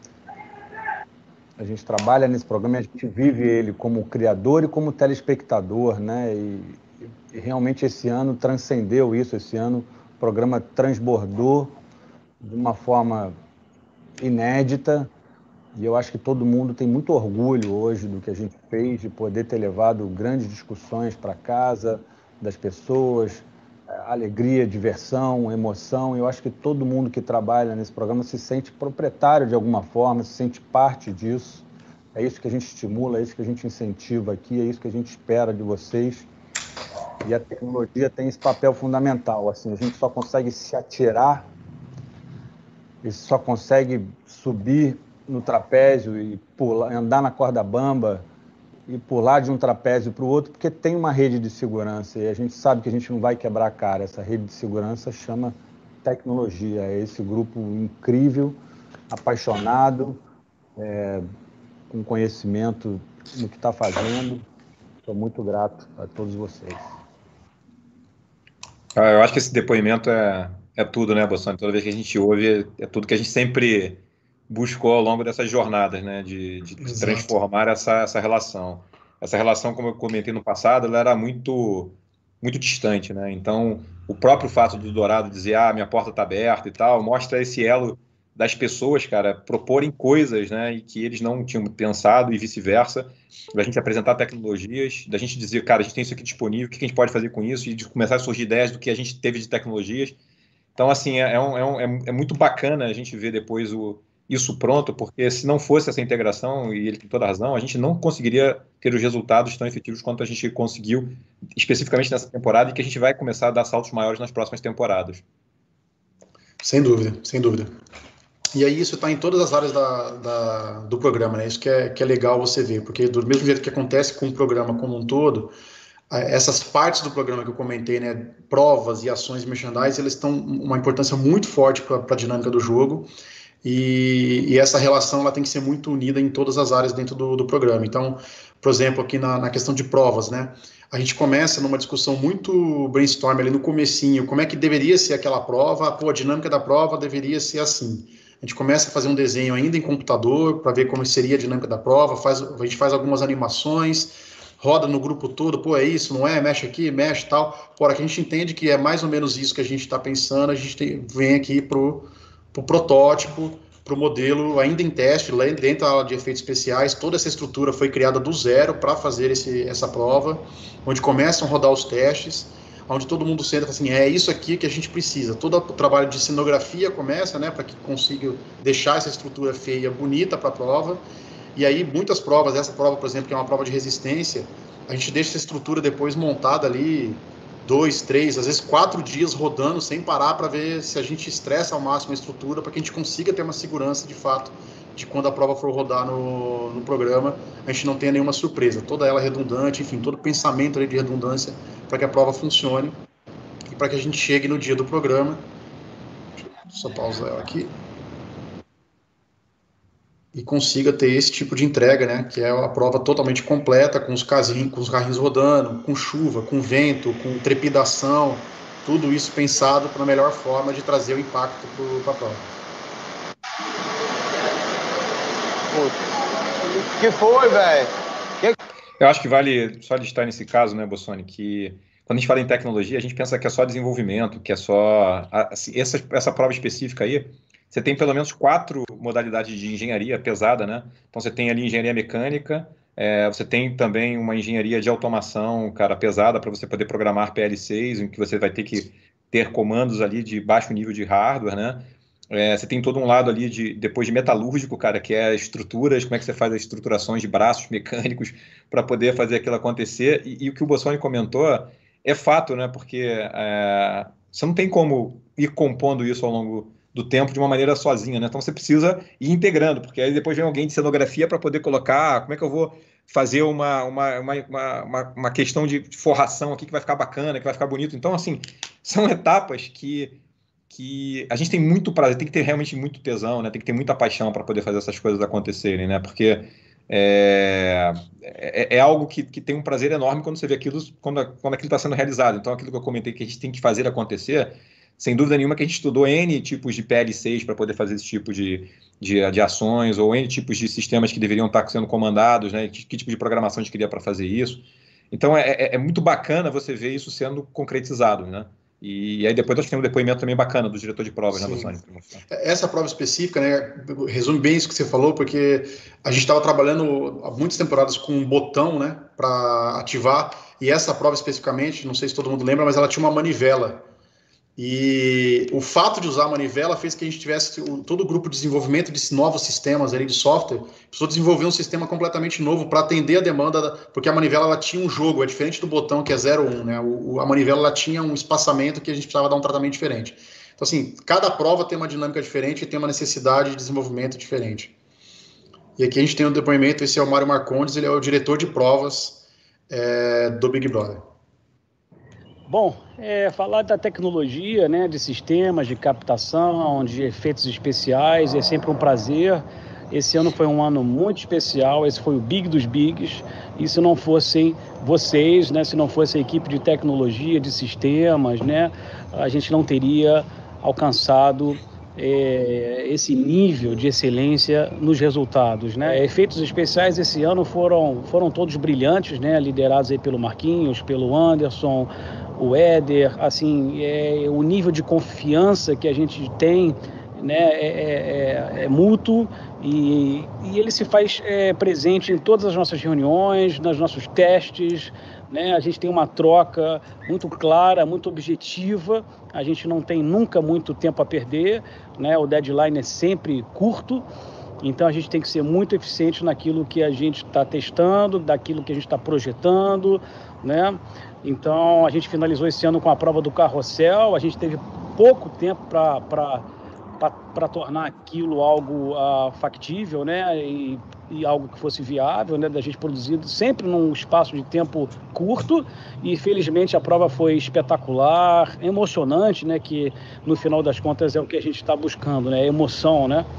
S5: a gente trabalha nesse programa e a gente vive ele como criador e como telespectador, né? E realmente esse ano transcendeu isso, esse ano o programa transbordou de uma forma inédita. E eu acho que todo mundo tem muito orgulho hoje do que a gente fez, de poder ter levado grandes discussões para casa das pessoas, alegria, diversão, emoção. Eu acho que todo mundo que trabalha nesse programa se sente proprietário de alguma forma, se sente parte disso. É isso que a gente estimula, é isso que a gente incentiva aqui, é isso que a gente espera de vocês. E a tecnologia tem esse papel fundamental. Assim, a gente só consegue se atirar, e só consegue subir no trapézio e pular, andar na corda bamba e pular de um trapézio para o outro, porque tem uma rede de segurança e a gente sabe que a gente não vai quebrar a cara. Essa rede de segurança chama tecnologia. É esse grupo incrível, apaixonado, com conhecimento no que está fazendo. Estou muito grato a todos vocês.
S1: Eu acho que esse depoimento é tudo, né, Bossoni? Toda vez que a gente ouve, é tudo que a gente sempre buscou ao longo dessas jornadas, né, de transformar essa relação. Essa relação, como eu comentei no passado, ela era muito, muito distante, né? Então, o próprio fato do Dourado dizer, minha porta está aberta e tal, mostra esse elo das pessoas, cara, proporem coisas, né, e que eles não tinham pensado e vice-versa, da gente apresentar tecnologias, da gente dizer, cara, a gente tem isso aqui disponível, o que a gente pode fazer com isso, e de começar a surgir ideias do que a gente teve de tecnologias. Então, assim, é muito bacana a gente ver depois isso pronto, porque se não fosse essa integração, e ele tem toda a razão, a gente não conseguiria ter os resultados tão efetivos quanto a gente conseguiu, especificamente nessa temporada, e que a gente vai começar a dar saltos maiores nas próximas temporadas.
S2: Sem dúvida, sem dúvida. E aí isso está em todas as áreas do programa, né? Isso que é legal você ver, porque do mesmo jeito que acontece com o programa como um todo, essas partes do programa que eu comentei, né, provas e ações merchandise, eles estão uma importância muito forte para a dinâmica do jogo, e essa relação ela tem que ser muito unida em todas as áreas dentro do programa. Então, por exemplo, aqui na questão de provas, né, a gente começa numa discussão muito brainstorm ali no comecinho, como é que deveria ser aquela prova, a dinâmica da prova deveria ser assim. A gente começa a fazer um desenho ainda em computador para ver como seria a dinâmica da prova, a gente faz algumas animações, roda no grupo todo, é isso, não é? Mexe aqui, mexe e tal. Por aqui a gente entende que é mais ou menos isso que a gente está pensando, a gente vem aqui para o protótipo, para o modelo ainda em teste, lá dentro da aula de efeitos especiais, toda essa estrutura foi criada do zero para fazer essa prova, onde começam a rodar os testes, onde todo mundo senta e fala assim, é isso aqui que a gente precisa. Todo o trabalho de cenografia começa, né, para que consiga deixar essa estrutura feia, bonita para a prova, e aí muitas provas, essa prova, por exemplo, que é uma prova de resistência, a gente deixa essa estrutura depois montada ali, 2, 3, às vezes 4 dias rodando sem parar para ver se a gente estressa ao máximo a estrutura, para que a gente consiga ter uma segurança de fato de quando a prova for rodar no programa, a gente não tenha nenhuma surpresa, toda ela redundante, enfim, todo pensamento ali de redundância para que a prova funcione e para que a gente chegue no dia do programa. Deixa eu só pausar ela aqui. E consiga ter esse tipo de entrega, né, que é a prova totalmente completa, com os carrinhos rodando, com chuva, com vento, com trepidação, tudo isso pensado para a melhor forma de trazer o impacto para a prova.
S4: O que foi, velho?
S1: Eu acho que vale só listar nesse caso, né, Bossoni, que quando a gente fala em tecnologia, a gente pensa que é só desenvolvimento, que é só... Essa prova específica aí, você tem pelo menos 4 modalidades de engenharia pesada, né? Então você tem ali engenharia mecânica, você tem também uma engenharia de automação, cara, pesada, para você poder programar PL6, em que você vai ter que ter comandos ali de baixo nível de hardware, né? Você tem todo um lado ali depois de metalúrgico, cara, que é estruturas, como é que você faz as estruturações de braços mecânicos para poder fazer aquilo acontecer. E o que o Bossoni comentou é fato, né? Porque você não tem como ir compondo isso ao longo do tempo de uma maneira sozinha, né? Então você precisa ir integrando, porque aí depois vem alguém de cenografia para poder colocar, como é que eu vou fazer uma questão de forração aqui que vai ficar bacana, que vai ficar bonito. Então, assim, são etapas que a gente tem muito prazer, tem que ter realmente muito tesão, né? Tem que ter muita paixão para poder fazer essas coisas acontecerem, né? Porque é algo que tem um prazer enorme quando você vê aquilo, quando aquilo está sendo realizado. Então, aquilo que eu comentei que a gente tem que fazer acontecer, sem dúvida nenhuma que a gente estudou N tipos de PL6 para poder fazer esse tipo de ações, ou N tipos de sistemas que deveriam estar sendo comandados, né? Que tipo de programação a gente queria para fazer isso. Então, é muito bacana você ver isso sendo concretizado, né? E aí depois acho que tem um depoimento também bacana do diretor de provas, né, Bossoni?
S2: Essa prova específica, né, resume bem isso que você falou, porque a gente estava trabalhando há muitas temporadas com um botão, né, para ativar, e essa prova especificamente, não sei se todo mundo lembra, mas ela tinha uma manivela. E o fato de usar a manivela fez que a gente tivesse todo o grupo de desenvolvimento de novos sistemas ali de software, precisou desenvolver um sistema completamente novo para atender a demanda, porque a manivela ela tinha um jogo, é diferente do botão que é 0 1, né? A manivela ela tinha um espaçamento que a gente precisava dar um tratamento diferente. Então, assim, cada prova tem uma dinâmica diferente e tem uma necessidade de desenvolvimento diferente. E aqui a gente tem um depoimento, esse é o Mário Marcondes, ele é o diretor de provas do Big Brother.
S6: Bom, falar da tecnologia, né, de sistemas de captação, de efeitos especiais, é sempre um prazer. Esse ano foi um ano muito especial, esse foi o Big dos Bigs, e se não fossem vocês, né, se não fosse a equipe de tecnologia, de sistemas, né, a gente não teria alcançado esse nível de excelência nos resultados, né? Efeitos especiais esse ano foram todos brilhantes, né, liderados aí pelo Marquinhos, pelo Anderson, o Éder, assim, o nível de confiança que a gente tem, né, é mútuo e ele se faz presente em todas as nossas reuniões, nos nossos testes, né? A gente tem uma troca muito clara, muito objetiva, a gente não tem nunca muito tempo a perder, né? O deadline é sempre curto, então a gente tem que ser muito eficiente naquilo que a gente está testando, daquilo que a gente está projetando, né? Então a gente finalizou esse ano com a prova do carrossel, a gente teve pouco tempo para tornar aquilo algo factível, né? E algo que fosse viável, né, da gente produzido sempre num espaço de tempo curto, e felizmente a prova foi espetacular, emocionante, né, que no final das contas é o que a gente está buscando, né, emoção, né.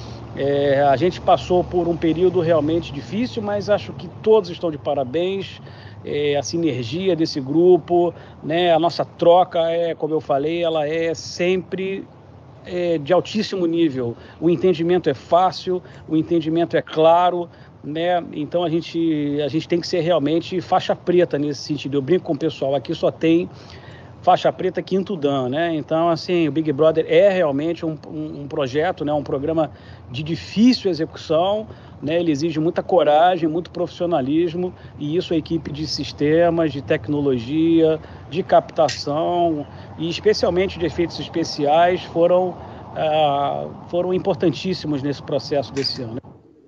S6: A gente passou por um período realmente difícil, mas acho que todos estão de parabéns, a sinergia desse grupo, né, a nossa troca como eu falei, ela é sempre de altíssimo nível. O entendimento é fácil, o entendimento é claro, né? Então a gente tem que ser realmente faixa preta nesse sentido. Eu brinco com o pessoal, aqui só tem faixa preta quinto dan, né? Então, assim, o Big Brother é realmente um projeto, né? Um programa de difícil execução, né? Ele exige muita coragem, muito profissionalismo, e isso a equipe de sistemas, de tecnologia, de captação e especialmente de efeitos especiais foram importantíssimos nesse processo desse ano.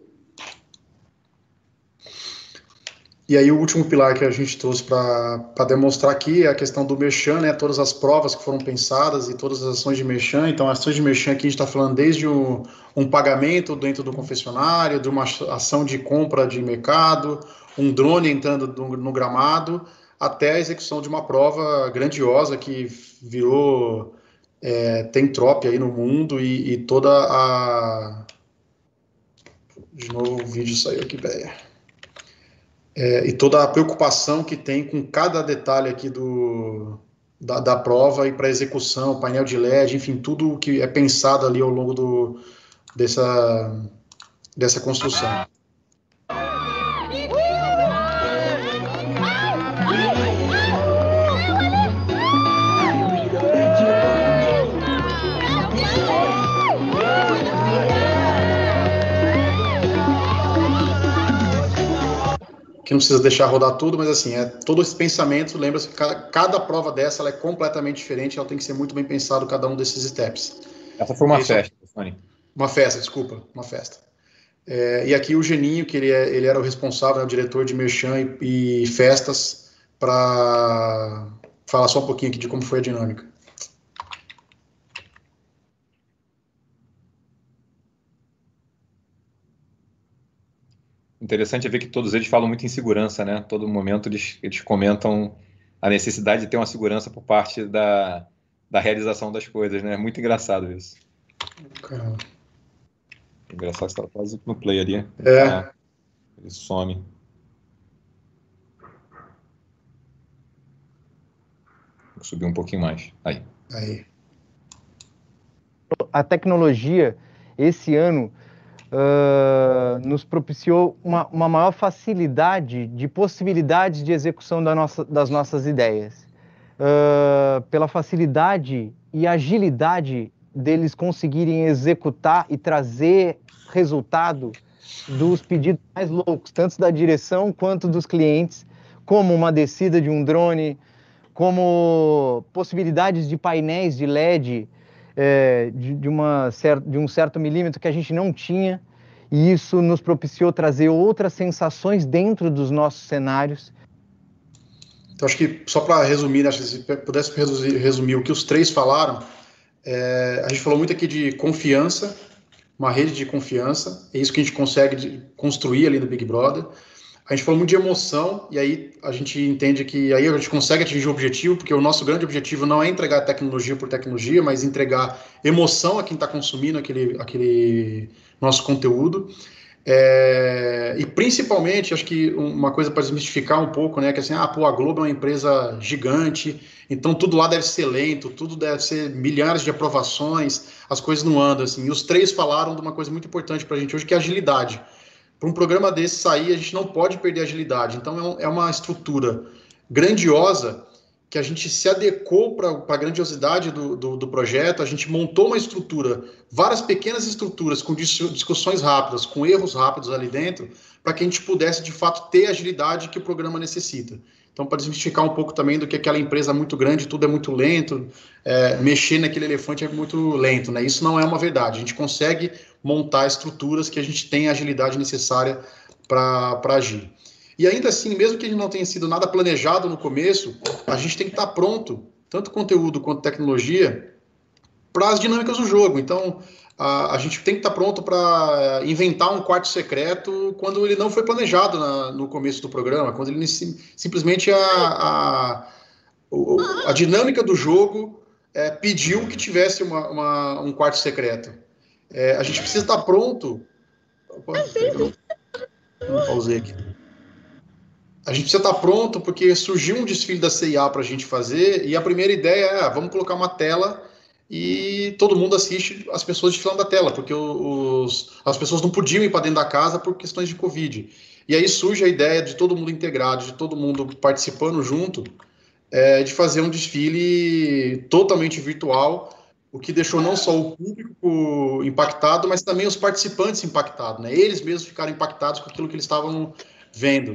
S2: E aí o último pilar que a gente trouxe para demonstrar aqui é a questão do merchan, né? Todas as provas que foram pensadas e todas as ações de merchan. Então, as ações de merchan aqui a gente está falando desde um pagamento dentro do confessionário, de uma ação de compra de mercado, um drone entrando no gramado, até a execução de uma prova grandiosa que virou Tentrop aí no mundo e toda a... De novo o vídeo saiu aqui, velho. E toda a preocupação que tem com cada detalhe aqui da prova e para execução, painel de LED, enfim, tudo que é pensado ali ao longo dessa construção. Que não precisa deixar rodar tudo, mas assim, todo esse pensamento, lembra-se que cada prova dessa ela é completamente diferente, ela tem que ser muito bem pensado cada um desses steps.
S1: Essa foi uma festa, Fanny.
S2: Uma festa, desculpa, uma festa. E aqui o Geninho, que ele era o responsável, né, o diretor de merchan e festas, para falar só um pouquinho aqui de como foi a dinâmica.
S1: Interessante é ver que todos eles falam muito em segurança, né? Todo momento eles comentam a necessidade de ter uma segurança por parte da realização das coisas, né? Muito engraçado isso.
S2: Caramba.
S1: Engraçado que está quase no play ali. Ele some. Vou subir um pouquinho mais. Aí.
S7: A tecnologia, esse ano, nos propiciou uma maior facilidade de possibilidades de execução das nossas ideias. Pela facilidade e agilidade deles conseguirem executar e trazer resultado dos pedidos mais loucos, tanto da direção quanto dos clientes, como uma descida de um drone, como possibilidades de painéis de LED de um certo milímetro que a gente não tinha, e isso nos propiciou trazer outras sensações dentro dos nossos cenários.
S2: Então, acho que, só para resumir, né, se pudesse resumir o que os três falaram, a gente falou muito aqui de confiança, uma rede de confiança, é isso que a gente consegue construir ali no Big Brother. A gente falou muito de emoção, e aí a gente entende que aí a gente consegue atingir o objetivo, porque o nosso grande objetivo não é entregar tecnologia por tecnologia, mas entregar emoção a quem está consumindo aquele nosso conteúdo. E principalmente, acho que uma coisa para desmistificar um pouco, né, que assim, a Globo é uma empresa gigante, então tudo lá deve ser lento, tudo deve ser milhares de aprovações, as coisas não andam assim. E os três falaram de uma coisa muito importante para a gente hoje, que é a agilidade. Para um programa desse sair, a gente não pode perder agilidade. Então, é uma estrutura grandiosa que a gente se adequou para a grandiosidade do projeto. A gente montou uma estrutura, várias pequenas estruturas com discussões rápidas, com erros rápidos ali dentro, para que a gente pudesse, de fato, ter a agilidade que o programa necessita. Então, para desmistificar um pouco também do que aquela empresa muito grande, tudo é muito lento, mexer naquele elefante é muito lento, né? Isso não é uma verdade. A gente consegue montar estruturas que a gente tem a agilidade necessária para agir. E ainda assim, mesmo que a gente não tenha sido nada planejado no começo, a gente tem que estar pronto, tanto conteúdo quanto tecnologia, para as dinâmicas do jogo. Então, a gente tem que estar pronto para inventar um quarto secreto quando ele não foi planejado no começo do programa, quando ele simplesmente a dinâmica do jogo pediu que tivesse um quarto secreto. A gente precisa estar pronto. Opa, não pausei aqui. A gente precisa estar pronto porque surgiu um desfile da CIA para a gente fazer, e a primeira ideia é, vamos colocar uma tela e todo mundo assiste as pessoas desfilando da tela, porque as pessoas não podiam ir para dentro da casa por questões de Covid. E aí surge a ideia de todo mundo integrado, de todo mundo participando junto, de fazer um desfile totalmente virtual, o que deixou não só o público impactado, mas também os participantes impactados, né? Eles mesmos ficaram impactados com aquilo que eles estavam vendo.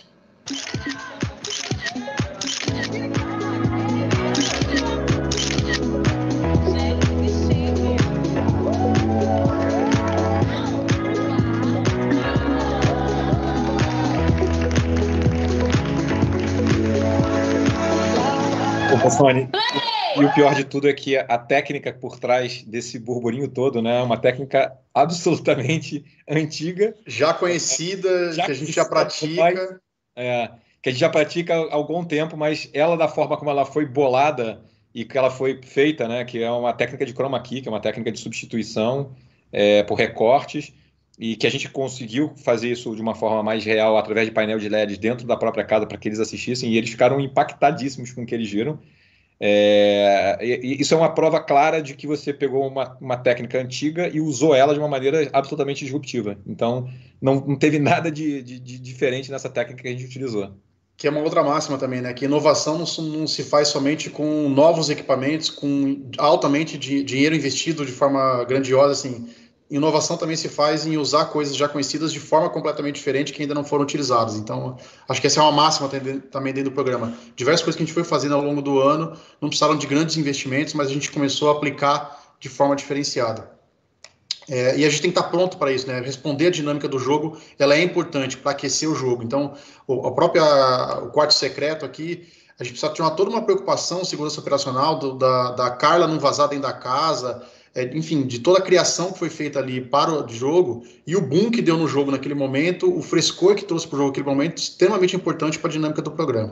S1: Opa, Sony. E o pior de tudo é que a técnica por trás desse burburinho todo, né, é uma técnica absolutamente antiga.
S2: Já conhecida, que a gente já pratica.
S1: Que a gente já pratica há algum tempo, mas ela, da forma como ela foi bolada e que ela foi feita, né, que é uma técnica de chroma key, que é uma técnica de substituição por recortes, e que a gente conseguiu fazer isso de uma forma mais real através de painel de LEDs dentro da própria casa para que eles assistissem, e eles ficaram impactadíssimos com o que eles viram. Isso é uma prova clara de que você pegou uma técnica antiga e usou ela de uma maneira absolutamente disruptiva. Então, não teve nada de diferente nessa técnica que a gente utilizou.
S2: Que é uma outra máxima também, né? Que inovação não se faz somente com novos equipamentos, com altamente dinheiro investido de forma grandiosa, assim. Inovação também se faz em usar coisas já conhecidas de forma completamente diferente que ainda não foram utilizadas. Então, acho que essa é uma máxima também dentro do programa. Diversas coisas que a gente foi fazendo ao longo do ano não precisaram de grandes investimentos, mas a gente começou a aplicar de forma diferenciada. E a gente tem que estar pronto para isso, né? Responder a dinâmica do jogo, ela é importante para aquecer o jogo. Então, o quarto secreto aqui, a gente precisa ter toda uma preocupação, segurança operacional, da Carla não vazar dentro da casa, enfim, de toda a criação que foi feita ali para o jogo, e o boom que deu no jogo naquele momento, o frescor que trouxe para o jogo naquele momento, extremamente importante para a dinâmica do programa.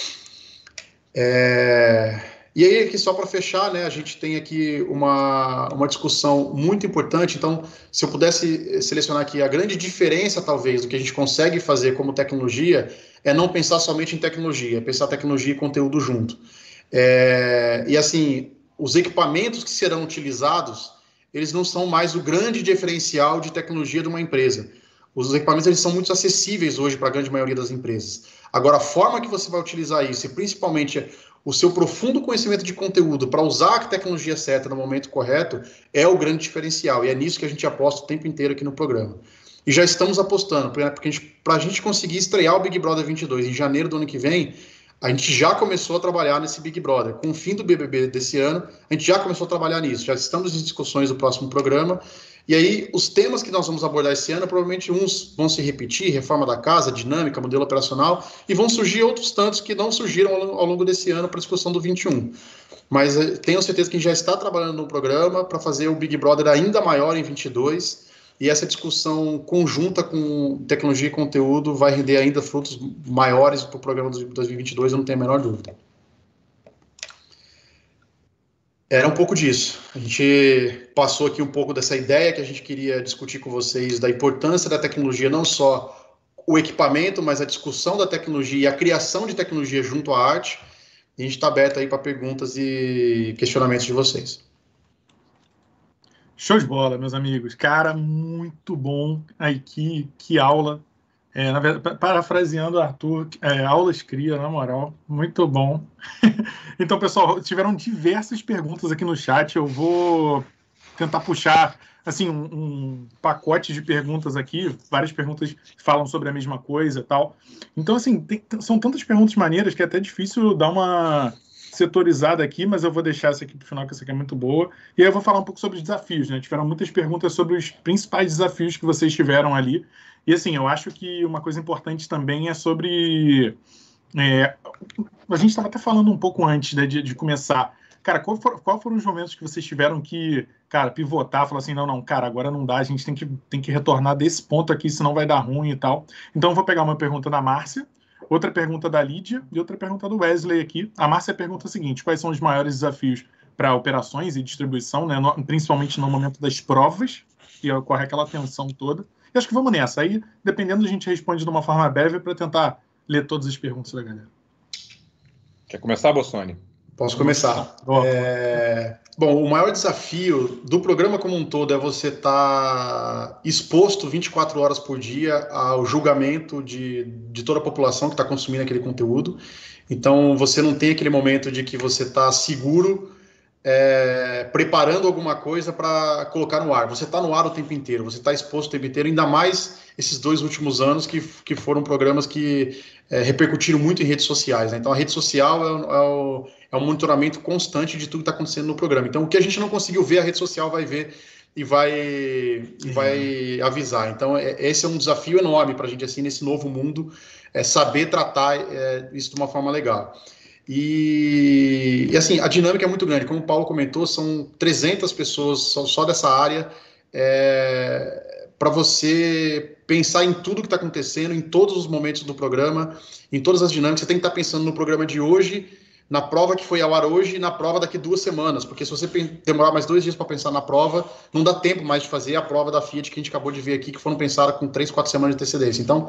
S2: E aí, aqui só para fechar, né, a gente tem aqui uma discussão muito importante. Então, se eu pudesse selecionar aqui a grande diferença, talvez, do que a gente consegue fazer como tecnologia, é não pensar somente em tecnologia, é pensar tecnologia e conteúdo junto. E assim, os equipamentos que serão utilizados, eles não são mais o grande diferencial de tecnologia de uma empresa. Os equipamentos eles são muito acessíveis hoje para a grande maioria das empresas. Agora, a forma que você vai utilizar isso, e principalmente o seu profundo conhecimento de conteúdo para usar a tecnologia certa no momento correto, é o grande diferencial. E é nisso que a gente aposta o tempo inteiro aqui no programa. E já estamos apostando, porque para a gente conseguir estrear o Big Brother 22 em janeiro do ano que vem, A gente já começou a trabalhar nesse Big Brother. Com o fim do BBB desse ano, a gente já começou a trabalhar nisso. Já estamos em discussões do próximo programa. E aí, os temas que nós vamos abordar esse ano, provavelmente uns vão se repetir, reforma da casa, dinâmica, modelo operacional, e vão surgir outros tantos que não surgiram ao longo desse ano para a discussão do 21. Mas tenho certeza que a gente já está trabalhando no programa para fazer o Big Brother ainda maior em 22, e essa discussão conjunta com tecnologia e conteúdo vai render ainda frutos maiores para o programa de 2022, eu não tenho a menor dúvida. Era um pouco disso. A gente passou aqui um pouco dessa ideia que a gente queria discutir com vocês, da importância da tecnologia, não só o equipamento, mas a discussão da tecnologia e a criação de tecnologia junto à arte. E a gente está aberto aí para perguntas e questionamentos de vocês.
S3: Show de bola, meus amigos. Cara, muito bom. Aí, que aula. Na verdade, parafraseando o Arthur, aulas cria, na moral. Muito bom. Então, pessoal, tiveram diversas perguntas aqui no chat. Eu vou tentar puxar assim, um pacote de perguntas aqui. Várias perguntas falam sobre a mesma coisa e tal. Então, assim, são tantas perguntas maneiras que é até difícil dar uma setorizada aqui, mas eu vou deixar essa aqui para o final, que essa aqui é muito boa. E aí eu vou falar um pouco sobre os desafios, né? Tiveram muitas perguntas sobre os principais desafios que vocês tiveram ali. E, assim, eu acho que uma coisa importante também é sobre... a gente estava até falando um pouco antes, né, de começar. Cara, qual foram os momentos que vocês tiveram que, cara, pivotar, falar assim, não, cara, agora não dá, a gente tem que retornar desse ponto aqui, senão vai dar ruim e tal. Então, eu vou pegar uma pergunta da Márcia, outra pergunta da Lídia e outra pergunta do Wesley aqui. A Márcia pergunta o seguinte: quais são os maiores desafios para operações e distribuição, né, principalmente no momento das provas, que ocorre aquela tensão toda? E acho que vamos nessa. Aí, dependendo, a gente responde de uma forma breve para tentar ler todas as perguntas da galera.
S1: Quer começar, Bossoni?
S2: Posso começar. Bom, o maior desafio do programa como um todo é você estar exposto 24 horas por dia ao julgamento de toda a população que está consumindo aquele conteúdo. Então, você não tem aquele momento de que você está seguro preparando alguma coisa para colocar no ar. Você está no ar o tempo inteiro, você está exposto o tempo inteiro, ainda mais esses 2 últimos anos que foram programas que repercutiram muito em redes sociais, né? Então, a rede social é um monitoramento constante de tudo que está acontecendo no programa. Então, o que a gente não conseguiu ver, a rede social vai ver e vai avisar. Então, esse é um desafio enorme para a gente, assim, nesse novo mundo, saber tratar isso de uma forma legal. E assim, a dinâmica é muito grande. Como o Paulo comentou, são 300 pessoas só dessa área, para você pensar em tudo que está acontecendo, em todos os momentos do programa, em todas as dinâmicas. Você tem que estar pensando no programa de hoje, na prova que foi ao ar hoje e na prova daqui 2 semanas, porque se você demorar mais 2 dias para pensar na prova, não dá tempo mais de fazer a prova da Fiat que a gente acabou de ver aqui, que foram pensadas com 3, 4 semanas de antecedência. Então,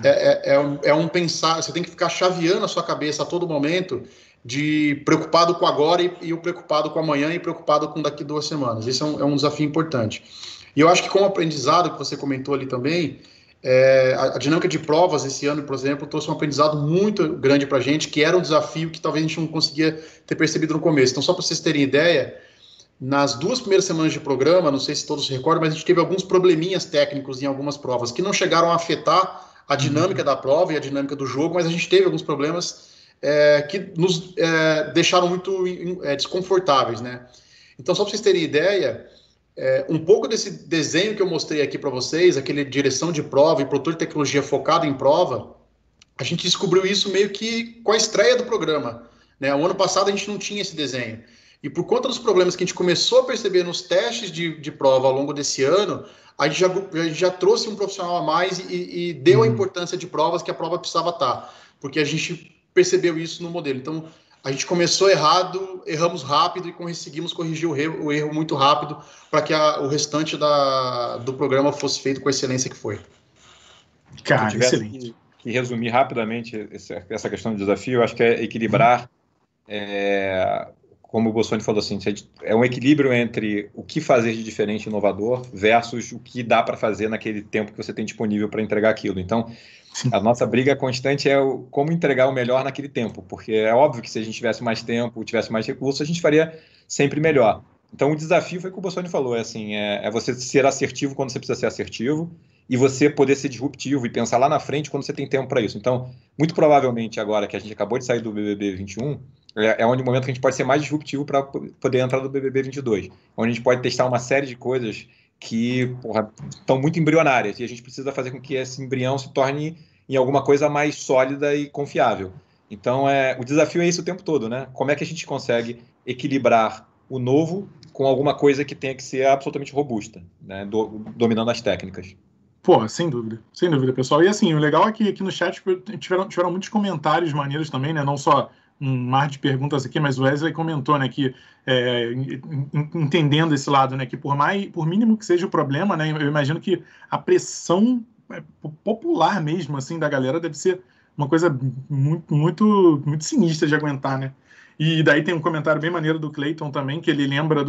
S2: um pensar, você tem que ficar chaveando a sua cabeça a todo momento, de preocupado com agora e o preocupado com amanhã e preocupado com daqui 2 semanas. Esse é um desafio importante. E eu acho que com o aprendizado que você comentou ali também, a dinâmica de provas esse ano, por exemplo, trouxe um aprendizado muito grande para a gente, que era um desafio que talvez a gente não conseguia ter percebido no começo. Então, só para vocês terem ideia, nas 2 primeiras semanas de programa, não sei se todos se recordam, mas a gente teve alguns probleminhas técnicos em algumas provas, que não chegaram a afetar a dinâmica da prova e a dinâmica do jogo, mas a gente teve alguns problemas que nos deixaram muito desconfortáveis, né? Então, só para vocês terem ideia, um pouco desse desenho que eu mostrei aqui para vocês, aquele direção de prova e produtor de tecnologia focado em prova, a gente descobriu isso meio que com a estreia do programa, né? O ano passado a gente não tinha esse desenho. E por conta dos problemas que a gente começou a perceber nos testes de prova ao longo desse ano, a gente já trouxe um profissional a mais e deu a importância de provas que a prova precisava estar, porque a gente percebeu isso no modelo. Então, a gente começou errado, erramos rápido e conseguimos corrigir o erro muito rápido para que o restante do programa fosse feito com a excelência que foi.
S1: Cara, excelente. Que resumir rapidamente essa questão do desafio, eu acho que é equilibrar, como o Bossoni falou assim, é um equilíbrio entre o que fazer de diferente e inovador versus o que dá para fazer naquele tempo que você tem disponível para entregar aquilo. Então, a nossa briga constante é como entregar o melhor naquele tempo, porque é óbvio que se a gente tivesse mais tempo, tivesse mais recursos, a gente faria sempre melhor. Então, o desafio foi o que o Bossoni falou, é você ser assertivo quando você precisa ser assertivo e você poder ser disruptivo e pensar lá na frente quando você tem tempo para isso. Então, muito provavelmente agora que a gente acabou de sair do BBB 21, é onde o momento que a gente pode ser mais disruptivo para poder entrar no BBB 22, onde a gente pode testar uma série de coisas que estão muito embrionárias, e a gente precisa fazer com que esse embrião se torne em alguma coisa mais sólida e confiável. Então, o desafio é isso o tempo todo, né? Como é que a gente consegue equilibrar o novo com alguma coisa que tenha que ser absolutamente robusta, né? Dominando as técnicas.
S3: Pô, sem dúvida, pessoal. E assim, o legal é que aqui no chat tiveram muitos comentários maneiros também, né? Não só um mar de perguntas aqui, mas o Wesley comentou, né, que entendendo esse lado, né, que por mínimo que seja o problema, né, eu imagino que a pressão popular mesmo, assim, da galera deve ser uma coisa muito, muito, muito sinistra de aguentar, né? E daí tem um comentário bem maneiro do Clayton também, que ele lembra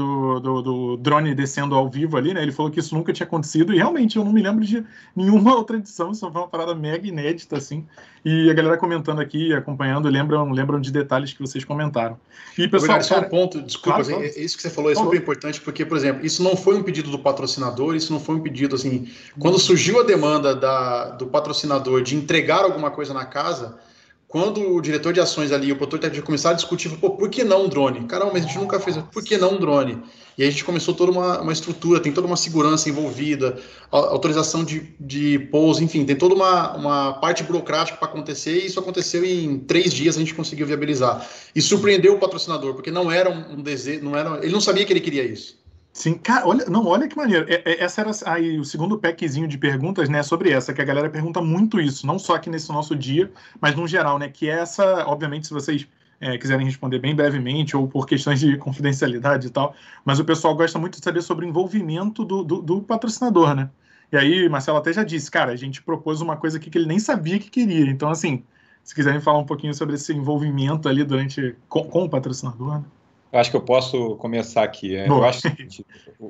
S3: do drone descendo ao vivo ali, né? Ele falou que isso nunca tinha acontecido, e realmente eu não me lembro de nenhuma outra edição, isso foi uma parada mega inédita, assim. E a galera comentando aqui, acompanhando, lembram de detalhes que vocês comentaram. E, pessoal,
S2: só um ponto, desculpa, claro, isso que você falou é super importante, porque, por exemplo, isso não foi um pedido do patrocinador, isso não foi um pedido, assim, quando surgiu a demanda do patrocinador de entregar alguma coisa na casa, quando o diretor de ações ali, o produtor técnico começaram a discutir, pô, por que não um drone? Caramba, mas a gente nunca fez, por que não um drone? E aí a gente começou toda uma estrutura, tem toda uma segurança envolvida, autorização de pouso, enfim, tem toda uma parte burocrática para acontecer, e isso aconteceu em 3 dias, a gente conseguiu viabilizar. E surpreendeu o patrocinador, porque não era um desejo, ele não sabia que ele queria isso.
S3: Sim, cara, olha que maneiro. Essa era aí o segundo packzinho de perguntas, né, sobre essa, que a galera pergunta muito isso, não só aqui nesse nosso dia, mas no geral, né, que essa, obviamente, se vocês quiserem responder bem brevemente ou por questões de confidencialidade e tal, mas o pessoal gosta muito de saber sobre o envolvimento do patrocinador, né? E aí, Marcelo até já disse, cara, a gente propôs uma coisa aqui que ele nem sabia que queria, então, assim, se quiserem falar um pouquinho sobre esse envolvimento ali com o patrocinador, né?
S1: Eu acho que eu posso começar aqui. Eu acho que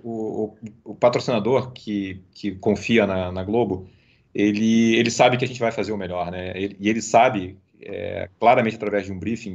S1: o patrocinador que confia na Globo, ele sabe que a gente vai fazer o melhor, né? E ele sabe, claramente através de um briefing,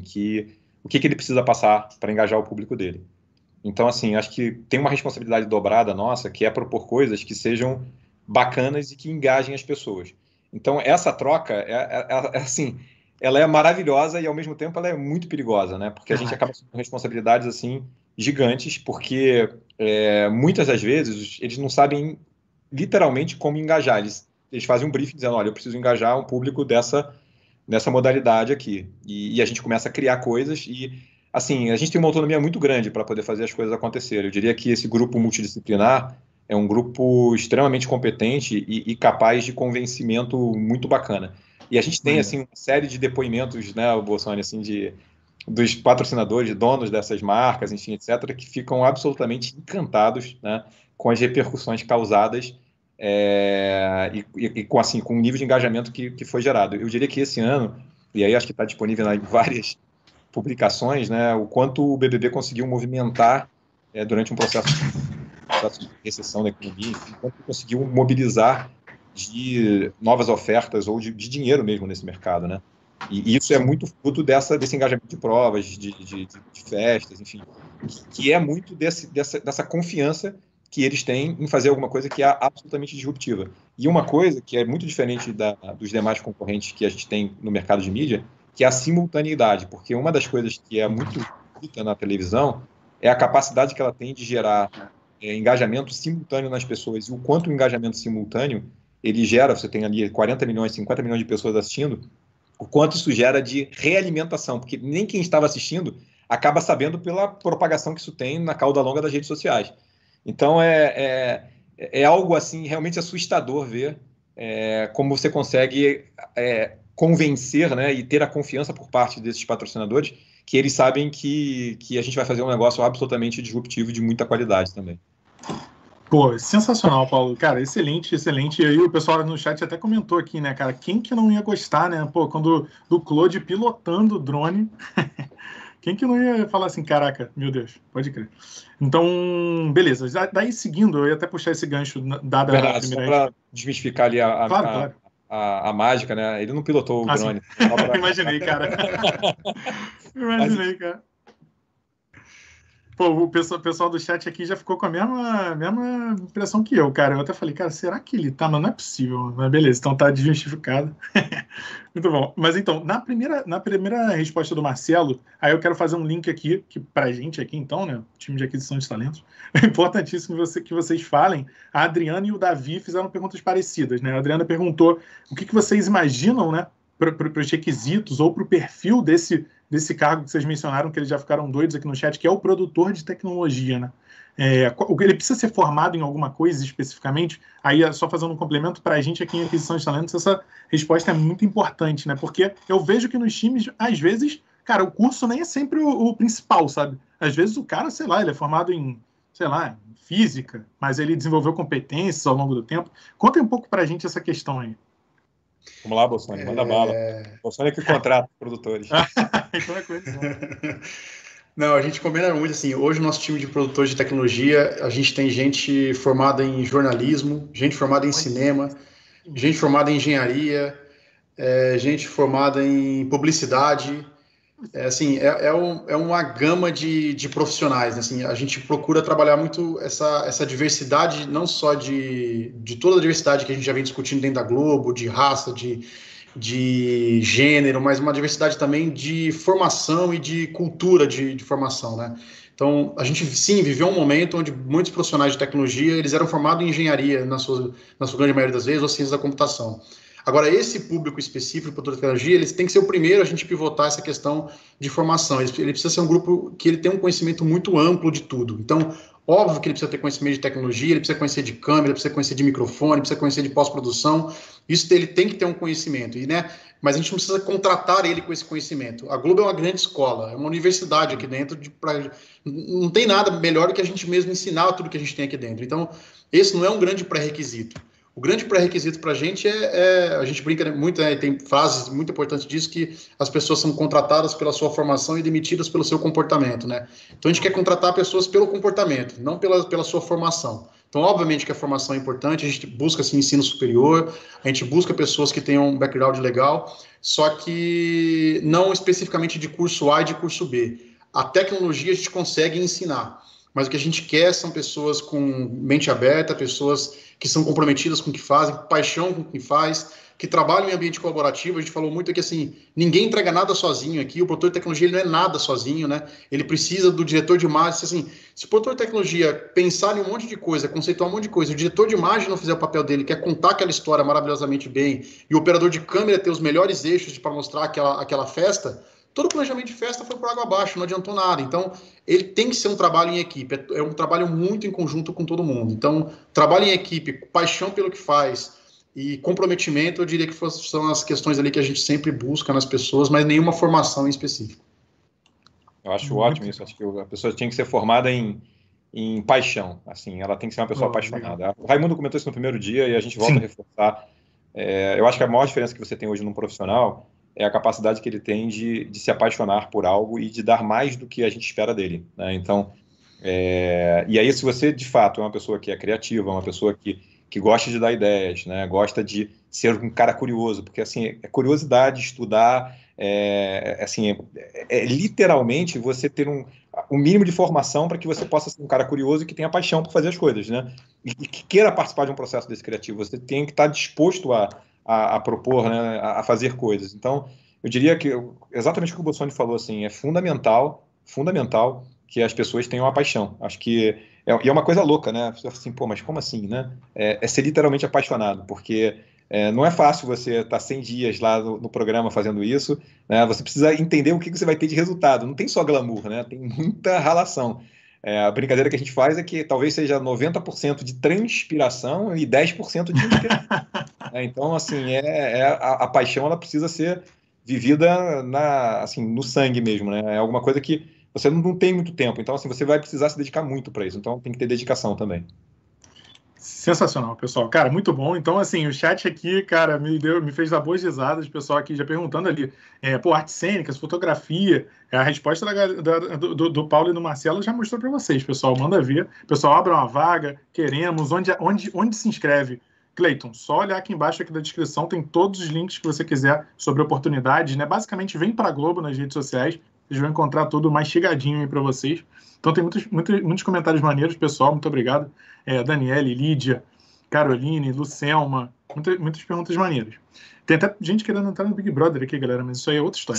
S1: o que ele precisa passar para engajar o público dele. Então, assim, acho que tem uma responsabilidade dobrada nossa, que é propor coisas que sejam bacanas e que engajem as pessoas. Então, essa troca, assim, ela é maravilhosa e, ao mesmo tempo, ela é muito perigosa, né? Porque a gente acaba com responsabilidades, assim, gigantes, porque muitas das vezes eles não sabem literalmente como engajar. Eles fazem um briefing dizendo, olha, eu preciso engajar um público dessa modalidade aqui. E a gente começa a criar coisas e, assim, a gente tem uma autonomia muito grande para poder fazer as coisas acontecerem. Eu diria que esse grupo multidisciplinar é um grupo extremamente competente e capaz de convencimento muito bacana. E a gente tem, assim, uma série de depoimentos, né, Bolsonaro, assim, dos patrocinadores, donos dessas marcas, enfim, etc., que ficam absolutamente encantados, né, com as repercussões causadas e com o nível de engajamento que foi gerado. Eu diria que esse ano, e aí acho que está disponível em várias publicações, né, o quanto o BBB conseguiu movimentar durante um processo de recessão da economia, o quanto conseguiu mobilizar de novas ofertas ou de dinheiro mesmo nesse mercado, né? E isso é muito fruto desse engajamento de provas, de festas, enfim, que é muito dessa confiança que eles têm em fazer alguma coisa que é absolutamente disruptiva. E uma coisa que é muito diferente dos demais concorrentes que a gente tem no mercado de mídia, que é a simultaneidade, porque uma das coisas que é muito bonita na televisão é a capacidade que ela tem de gerar engajamento simultâneo nas pessoas, e o quanto o engajamento simultâneo ele gera, você tem ali 40 milhões, 50 milhões de pessoas assistindo, o quanto isso gera de realimentação, porque nem quem estava assistindo acaba sabendo pela propagação que isso tem na cauda longa das redes sociais. Então, é algo assim realmente assustador ver como você consegue convencer, né, e ter a confiança por parte desses patrocinadores que eles sabem que a gente vai fazer um negócio absolutamente disruptivo de muita qualidade também.
S3: Pô, sensacional, Paulo. Cara, excelente, excelente. E aí o pessoal no chat até comentou aqui, né, cara? Quem que não ia gostar, né? Pô, quando do Claude pilotando o drone, quem que não ia falar assim, caraca, meu Deus, pode crer. Então, beleza. Daí, seguindo, eu ia até puxar esse gancho dada a primeira...
S1: Só para desmistificar ali
S3: claro.
S1: A mágica, né? Ele não pilotou o drone.
S3: Imaginei, cara. Pô, o pessoal do chat aqui já ficou com a mesma impressão que eu, cara. Eu até falei, cara, será que ele tá? Mas não é possível. Mas beleza, então tá desjustificado. Muito bom. Mas então, na primeira resposta do Marcelo, aí eu quero fazer um link aqui, que pra gente aqui, então, né? Time de aquisição de talentos. É importantíssimo que vocês falem. A Adriana e o Davi fizeram perguntas parecidas, né? A Adriana perguntou o que vocês imaginam, né? Para os requisitos ou para o perfil desse cargo que vocês mencionaram, que eles já ficaram doidos aqui no chat, que é o produtor de tecnologia, né? Ele precisa ser formado em alguma coisa especificamente? Aí, só fazendo um complemento, para a gente aqui em aquisição de talentos, essa resposta é muito importante, né? Porque eu vejo que nos times, às vezes, cara, o curso nem é sempre o principal, sabe? Às vezes o cara, sei lá, ele é formado em, sei lá, física, mas ele desenvolveu competências ao longo do tempo. Conta um pouco para a gente essa questão aí.
S1: Vamos lá, Bolsonaro, manda bala. Bolsonaro é que contrata os produtores.
S3: Então é coisa.
S2: Não, a gente combina muito assim. Hoje, o nosso time de produtores de tecnologia, a gente tem gente formada em jornalismo, gente formada em cinema, gente formada em engenharia, gente formada em publicidade. É uma gama de profissionais, né? Assim, a gente procura trabalhar muito essa diversidade, não só de toda a diversidade que a gente já vem discutindo dentro da Globo, de raça, de gênero, mas uma diversidade também de formação e de cultura de formação, né? Então, a gente, sim, viveu um momento onde muitos profissionais de tecnologia, eles eram formados em engenharia, na sua grande maioria das vezes, ou ciência da computação. Agora, esse público específico para toda a tecnologia, eles têm que ser o primeiro a gente pivotar essa questão de formação. Ele precisa ser um grupo que ele tem um conhecimento muito amplo de tudo. Então, óbvio que ele precisa ter conhecimento de tecnologia, ele precisa conhecer de câmera, precisa conhecer de microfone, precisa conhecer de pós-produção. Isso ele tem que ter um conhecimento, né? Mas a gente não precisa contratar ele com esse conhecimento. A Globo é uma grande escola, é uma universidade aqui dentro. Não tem nada melhor do que a gente mesmo ensinar tudo que a gente tem aqui dentro. Então, esse não é um grande pré-requisito. O grande pré-requisito para a gente a gente brinca muito, né, tem frases muito importantes disso, que as pessoas são contratadas pela sua formação e demitidas pelo seu comportamento, né? Então a gente quer contratar pessoas pelo comportamento, não pela sua formação. Então, obviamente que a formação é importante, a gente busca assim, ensino superior, a gente busca pessoas que tenham um background legal, só que não especificamente de curso A e de curso B. A tecnologia a gente consegue ensinar, mas o que a gente quer são pessoas com mente aberta, pessoas que são comprometidas com o que fazem, paixão com o que faz, que trabalham em ambiente colaborativo. A gente falou muito aqui assim, ninguém entrega nada sozinho aqui, o produtor de tecnologia ele não é nada sozinho, né? Ele precisa do diretor de imagem. Assim, se o produtor de tecnologia pensar em um monte de coisa, conceituar um monte de coisa, o diretor de imagem não fizer o papel dele, quer contar aquela história maravilhosamente bem, e o operador de câmera ter os melhores eixos para mostrar aquela festa, todo o planejamento de festa foi por água abaixo, não adiantou nada. Então, ele tem que ser um trabalho em equipe, é um trabalho muito em conjunto com todo mundo. Então, trabalho em equipe, paixão pelo que faz e comprometimento, eu diria que são as questões ali que a gente sempre busca nas pessoas, mas nenhuma formação em específico.
S1: Eu acho ótimo isso, acho que a pessoa tinha que ser formada em paixão, assim, ela tem que ser uma pessoa apaixonada. O Raimundo comentou isso no primeiro dia e a gente volta a reforçar. Eu acho que a maior diferença que você tem hoje num profissional é a capacidade que ele tem de se apaixonar por algo e de dar mais do que a gente espera dele, né? Então, e aí se você, de fato, é uma pessoa que é criativa, uma pessoa que gosta de dar ideias, né? Gosta de ser um cara curioso, porque, assim, é curiosidade, estudar, literalmente você ter um mínimo de formação para que você possa ser um cara curioso e que tenha paixão por fazer as coisas, né? E que queira participar de um processo desse criativo. Você tem que estar disposto a propor, né, a fazer coisas. Então, eu diria que exatamente o que o Bolsonaro falou, assim, é fundamental que as pessoas tenham a paixão. Acho que é uma coisa louca, né? Você fala assim, pô, mas como assim, né? É ser literalmente apaixonado, porque não é fácil você estar 100 dias lá no programa fazendo isso, né? Você precisa entender o que você vai ter de resultado. Não tem só glamour, né? Tem muita ralação. A brincadeira que a gente faz é que talvez seja 90% de transpiração e 10% de inspiração. Então, assim, a paixão ela precisa ser vivida no sangue mesmo, né? É alguma coisa que você não tem muito tempo. Então, assim, você vai precisar se dedicar muito para isso. Então, tem que ter dedicação também.
S3: Sensacional, pessoal. Cara, muito bom. Então, assim, o chat aqui, cara, me fez dar boas risadas. O pessoal aqui já perguntando ali, artes cênicas, fotografia. A resposta do Paulo e do Marcelo já mostrou para vocês, pessoal. Manda ver. Pessoal, abra uma vaga, queremos. Onde se inscreve? Cleiton, só olhar aqui embaixo aqui da descrição, tem todos os links que você quiser sobre oportunidades, né? Basicamente, vem para a Globo nas redes sociais, vocês vão encontrar tudo mais chegadinho aí para vocês. Então tem muitos comentários maneiros, pessoal, muito obrigado. Daniele, Lídia, Caroline, Lucelma, muitas perguntas maneiras. Tem até gente querendo entrar no Big Brother aqui, galera, mas isso aí é outra história.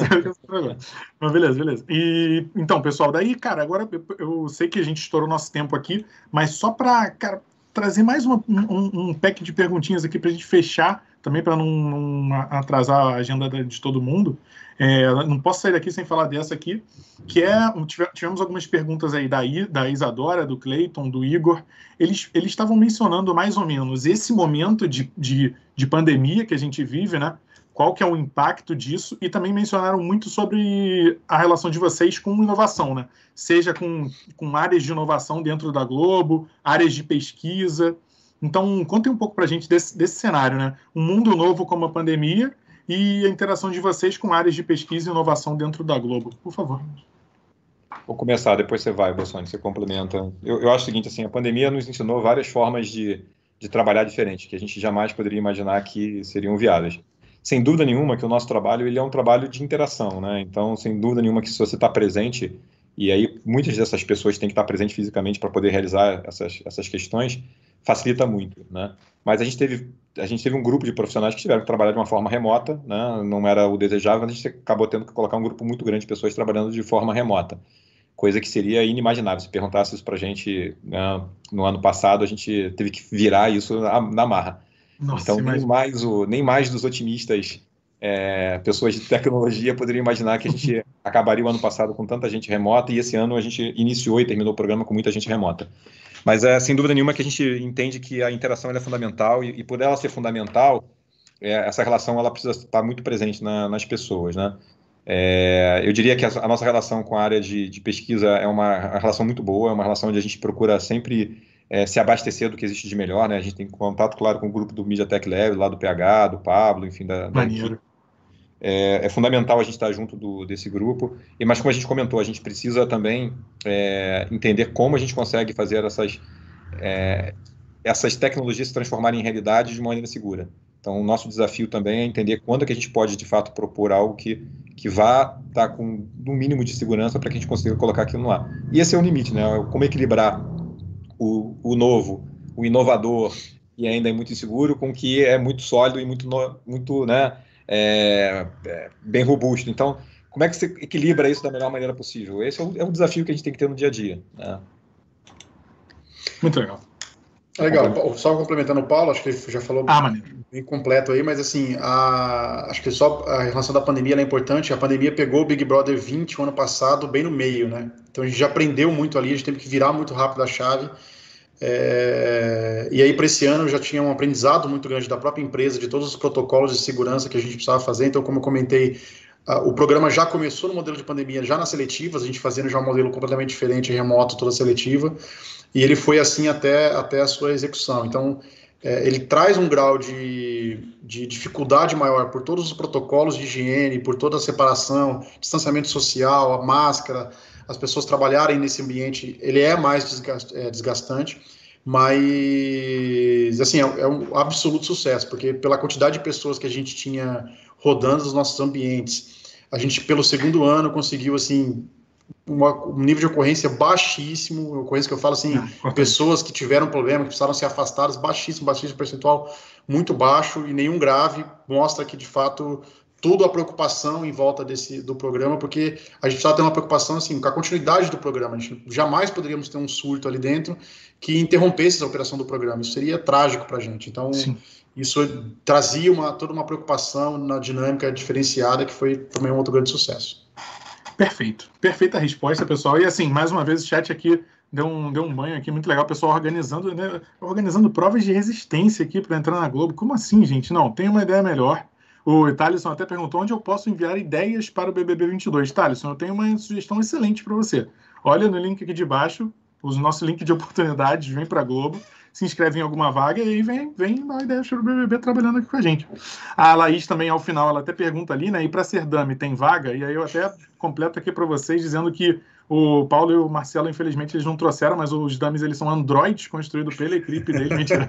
S3: Mas beleza. E, então, pessoal, daí, cara, agora eu sei que a gente estourou nosso tempo aqui, mas só para, cara, trazer mais um pack de perguntinhas aqui para a gente fechar, também para não atrasar a agenda de todo mundo. Não posso sair daqui sem falar dessa aqui, que tivemos algumas perguntas aí da Isadora, do Cleiton, do Igor. Eles estavam mencionando mais ou menos esse momento de pandemia que a gente vive, né? Qual que é o impacto disso, e também mencionaram muito sobre a relação de vocês com inovação, né? Seja com áreas de inovação dentro da Globo, áreas de pesquisa. Então, contem um pouco para a gente desse cenário, né? Um mundo novo como a pandemia e a interação de vocês com áreas de pesquisa e inovação dentro da Globo. Por favor.
S1: Vou começar, depois você vai, Bolsonaro, você complementa. Eu acho o seguinte, assim, a pandemia nos ensinou várias formas de trabalhar diferentes, que a gente jamais poderia imaginar que seriam viáveis. Sem dúvida nenhuma que o nosso trabalho ele é um trabalho de interação, né? Então, sem dúvida nenhuma que se você está presente, e aí muitas dessas pessoas têm que estar presentes fisicamente para poder realizar essas questões, facilita muito, né? Mas a gente teve um grupo de profissionais que tiveram que trabalhar de uma forma remota, né? Não era o desejável, mas a gente acabou tendo que colocar um grupo muito grande de pessoas trabalhando de forma remota, coisa que seria inimaginável. Se perguntasse isso para a gente, né, no ano passado, a gente teve que virar isso na marra. Nossa, então, nem mais dos otimistas, pessoas de tecnologia, poderiam imaginar que a gente acabaria o ano passado com tanta gente remota, e esse ano a gente iniciou e terminou o programa com muita gente remota. Mas sem dúvida nenhuma que a gente entende que a interação ela é fundamental, e por ela ser fundamental, essa relação ela precisa estar muito presente nas pessoas, né? Eu diria que a nossa relação com a área de pesquisa é uma relação muito boa, é uma relação onde a gente procura sempre se abastecer do que existe de melhor, né? A gente tem contato, claro, com o grupo do MediaTek Lab, lá do PH, do Pablo, enfim, da equipe. É fundamental a gente estar junto desse grupo, mas como a gente comentou, a gente precisa também entender como a gente consegue fazer essas tecnologias se transformarem em realidade de uma maneira segura. Então, o nosso desafio também é entender quando que a gente pode, de fato, propor algo que vá estar com um mínimo de segurança para que a gente consiga colocar aquilo no ar. E esse é o limite, né? Como equilibrar o novo, o inovador, e ainda é muito inseguro, com o que é muito sólido e muito né, bem robusto. Então, como é que você equilibra isso da melhor maneira possível? Esse é um desafio que a gente tem que ter no dia a dia, né?
S3: Muito legal.
S2: Legal, só complementando o Paulo, acho que ele já falou bem completo aí, mas assim, acho que só a relação da pandemia é importante. A pandemia pegou o Big Brother 20 o ano passado bem no meio, né? Então a gente já aprendeu muito ali, a gente teve que virar muito rápido a chave. E aí para esse ano já tinha um aprendizado muito grande da própria empresa, de todos os protocolos de segurança que a gente precisava fazer. Então, como eu comentei, o programa já começou no modelo de pandemia, já nas seletivas, a gente fazendo já um modelo completamente diferente, remoto, toda seletiva, e ele foi assim até a sua execução. Então, ele traz um grau de dificuldade maior por todos os protocolos de higiene, por toda a separação, distanciamento social, a máscara, as pessoas trabalharem nesse ambiente, ele é mais desgastante, mas assim, é um absoluto sucesso, porque pela quantidade de pessoas que a gente tinha rodando nos nossos ambientes, a gente pelo segundo ano conseguiu assim um nível de ocorrência baixíssimo, ocorrência que eu falo assim, pessoas que tiveram problema, que precisaram ser afastadas, baixíssimo percentual, muito baixo e nenhum grave, mostra que de fato toda a preocupação em volta do programa, porque a gente precisava ter uma preocupação assim, com a continuidade do programa. A gente jamais poderíamos ter um surto ali dentro que interrompesse a operação do programa. Isso seria trágico para a gente. Então, sim, isso trazia toda uma preocupação na dinâmica diferenciada, que foi também um outro grande sucesso.
S3: Perfeito. Perfeita resposta, pessoal. E assim, mais uma vez, o chat aqui deu um banho aqui, muito legal. O pessoal organizando provas de resistência aqui para entrar na Globo. Como assim, gente? Não, tem uma ideia melhor. O Thaleson até perguntou onde eu posso enviar ideias para o BBB 22. Thaleson, eu tenho uma sugestão excelente para você. Olha no link aqui de baixo, usa o nosso link de oportunidades, vem para a Globo, se inscreve em alguma vaga e aí vem dar ideias para o BBB trabalhando aqui com a gente. A Laís também, ao final, ela até pergunta ali, né? E para ser dame tem vaga? E aí eu até completo aqui para vocês dizendo que O Paulo e o Marcelo, infelizmente, eles não trouxeram, mas os dummies, eles são androids construídos pela equipe dele. Mentira.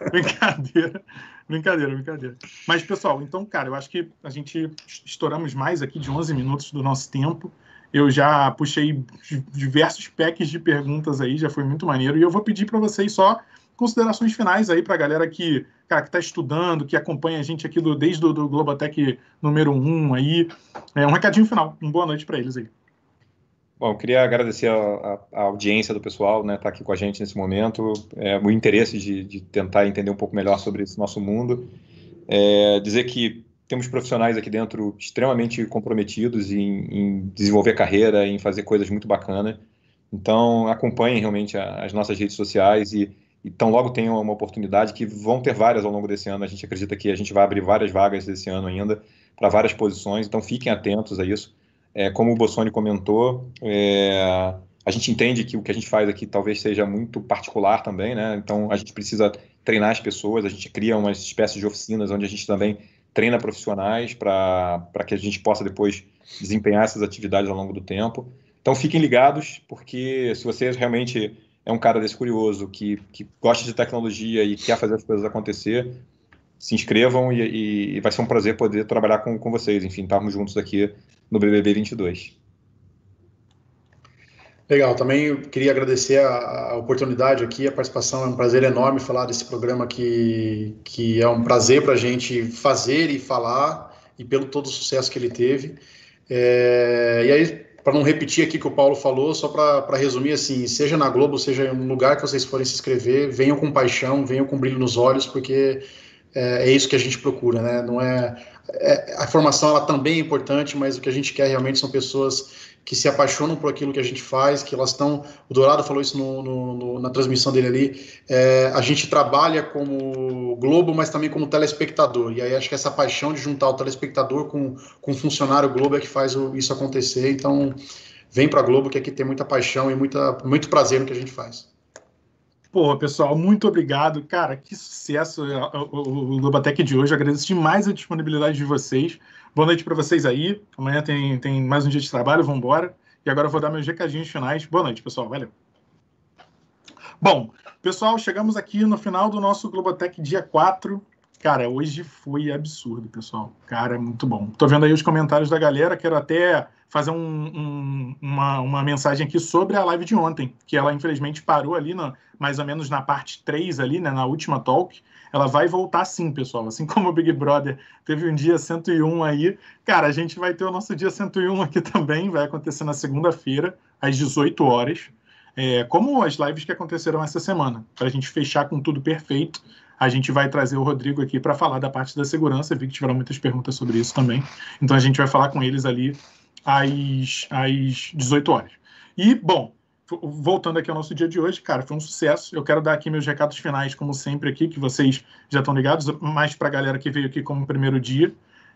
S3: Brincadeira. Mas, pessoal, então, cara, eu acho que a gente estouramos mais aqui de 11 minutos do nosso tempo. Eu já puxei diversos packs de perguntas aí, já foi muito maneiro. E eu vou pedir para vocês só considerações finais aí para a galera que está estudando, que acompanha a gente aqui desde o Globotech número 1 aí. Um recadinho final. Uma boa noite para eles aí.
S1: Bom, eu queria agradecer a audiência do pessoal, né, tá aqui com a gente nesse momento, o interesse de tentar entender um pouco melhor sobre esse nosso mundo. Dizer que temos profissionais aqui dentro extremamente comprometidos em desenvolver carreira, em fazer coisas muito bacanas. Então, acompanhem realmente as nossas redes sociais e então logo tenham uma oportunidade, que vão ter várias ao longo desse ano. A gente acredita que a gente vai abrir várias vagas esse ano ainda para várias posições, então fiquem atentos a isso. Como o Bossoni comentou, a gente entende que o que a gente faz aqui talvez seja muito particular também, né? Então a gente precisa treinar as pessoas, a gente cria uma espécie de oficinas onde a gente também treina profissionais para que a gente possa depois desempenhar essas atividades ao longo do tempo. Então fiquem ligados, porque se você realmente é um cara desse curioso, que gosta de tecnologia e quer fazer as coisas acontecer, se inscrevam e vai ser um prazer poder trabalhar com vocês. Enfim, estarmos juntos aqui no BBB 22.
S2: Legal, também eu queria agradecer a oportunidade aqui, a participação. É um prazer enorme falar desse programa que é um prazer para a gente fazer e falar, e pelo todo o sucesso que ele teve. E aí, para não repetir aqui o que o Paulo falou, só para resumir assim, seja na Globo, seja no lugar que vocês forem se inscrever, venham com paixão, venham com brilho nos olhos, porque é isso que a gente procura, né? Não a formação ela também é importante, mas o que a gente quer realmente são pessoas que se apaixonam por aquilo que a gente faz, que elas estão... O Dourado falou isso na transmissão dele ali. A gente trabalha como Globo, mas também como telespectador. E aí acho que essa paixão de juntar o telespectador com o funcionário Globo é que faz isso acontecer. Então, vem para a Globo, que aqui tem muita paixão e muito prazer no que a gente faz.
S3: Pô, pessoal, muito obrigado. Cara, que sucesso o Globotech de hoje. Eu agradeço demais a disponibilidade de vocês. Boa noite para vocês aí. Amanhã tem mais um dia de trabalho, vamos embora. E agora eu vou dar meus recadinhos finais. Boa noite, pessoal. Valeu. Bom, pessoal, chegamos aqui no final do nosso Globotech dia 4. Cara, hoje foi absurdo, pessoal. Cara, muito bom. Tô vendo aí os comentários da galera. Quero até fazer uma mensagem aqui sobre a live de ontem, que ela infelizmente parou ali, mais ou menos na parte 3 ali, né, na última talk. Ela vai voltar sim, pessoal. Assim como o Big Brother teve um dia 101 aí, cara, a gente vai ter o nosso dia 101 aqui também. Vai acontecer na segunda-feira, às 18 horas. Como as lives que aconteceram essa semana. Para a gente fechar com tudo perfeito, a gente vai trazer o Rodrigo aqui para falar da parte da segurança. Vi que tiveram muitas perguntas sobre isso também. Então a gente vai falar com eles ali às 18 horas. E, bom, voltando aqui ao nosso dia de hoje, cara, foi um sucesso. Eu quero dar aqui meus recados finais, como sempre aqui, que vocês já estão ligados, mais para a galera que veio aqui como primeiro dia.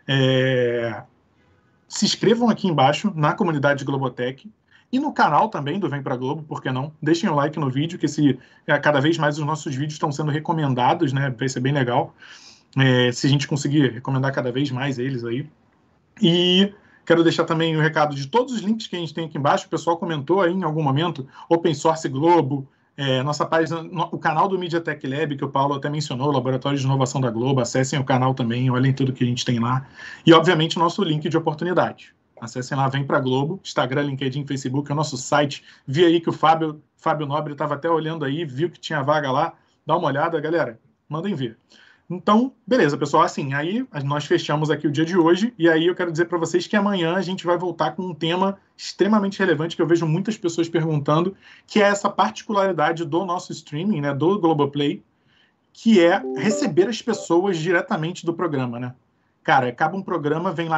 S3: Se inscrevam aqui embaixo na comunidade Globotech e no canal também do Vem Pra Globo, por que não? Deixem o like no vídeo, que cada vez mais os nossos vídeos estão sendo recomendados, né? Vai ser bem legal. Se a gente conseguir recomendar cada vez mais eles aí. E quero deixar também o recado de todos os links que a gente tem aqui embaixo. O pessoal comentou aí em algum momento, Open Source Globo, nossa página, o canal do Media Tech Lab, que o Paulo até mencionou, o Laboratório de Inovação da Globo. Acessem o canal também, olhem tudo que a gente tem lá. E, obviamente, o nosso link de oportunidade. Acessem lá, Vem Pra Globo, Instagram, LinkedIn, Facebook, é o nosso site. Vi aí que o Fábio Nobre estava até olhando aí, viu que tinha vaga lá. Dá uma olhada, galera. Mandem ver. Então, beleza, pessoal. Assim, aí nós fechamos aqui o dia de hoje. E aí eu quero dizer para vocês que amanhã a gente vai voltar com um tema extremamente relevante que eu vejo muitas pessoas perguntando, que é essa particularidade do nosso streaming, né, do Globoplay, que é receber as pessoas diretamente do programa, né? Cara, acaba um programa, vem lá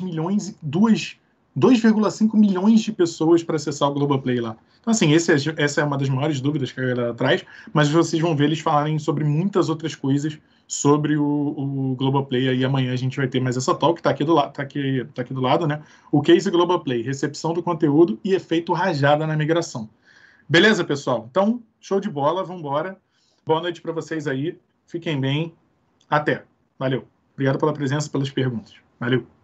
S3: 2,5 milhões de pessoas para acessar o Globoplay lá. Então, assim, essa é uma das maiores dúvidas que a galera traz, mas vocês vão ver eles falarem sobre muitas outras coisas sobre o Globoplay. Aí amanhã a gente vai ter mais essa talk, tá aqui do lado, né? O Case Globoplay, recepção do conteúdo e efeito rajada na migração. Beleza, pessoal? Então, show de bola, vamos embora. Boa noite para vocês aí. Fiquem bem. Até. Valeu. Obrigado pela presença e pelas perguntas. Valeu.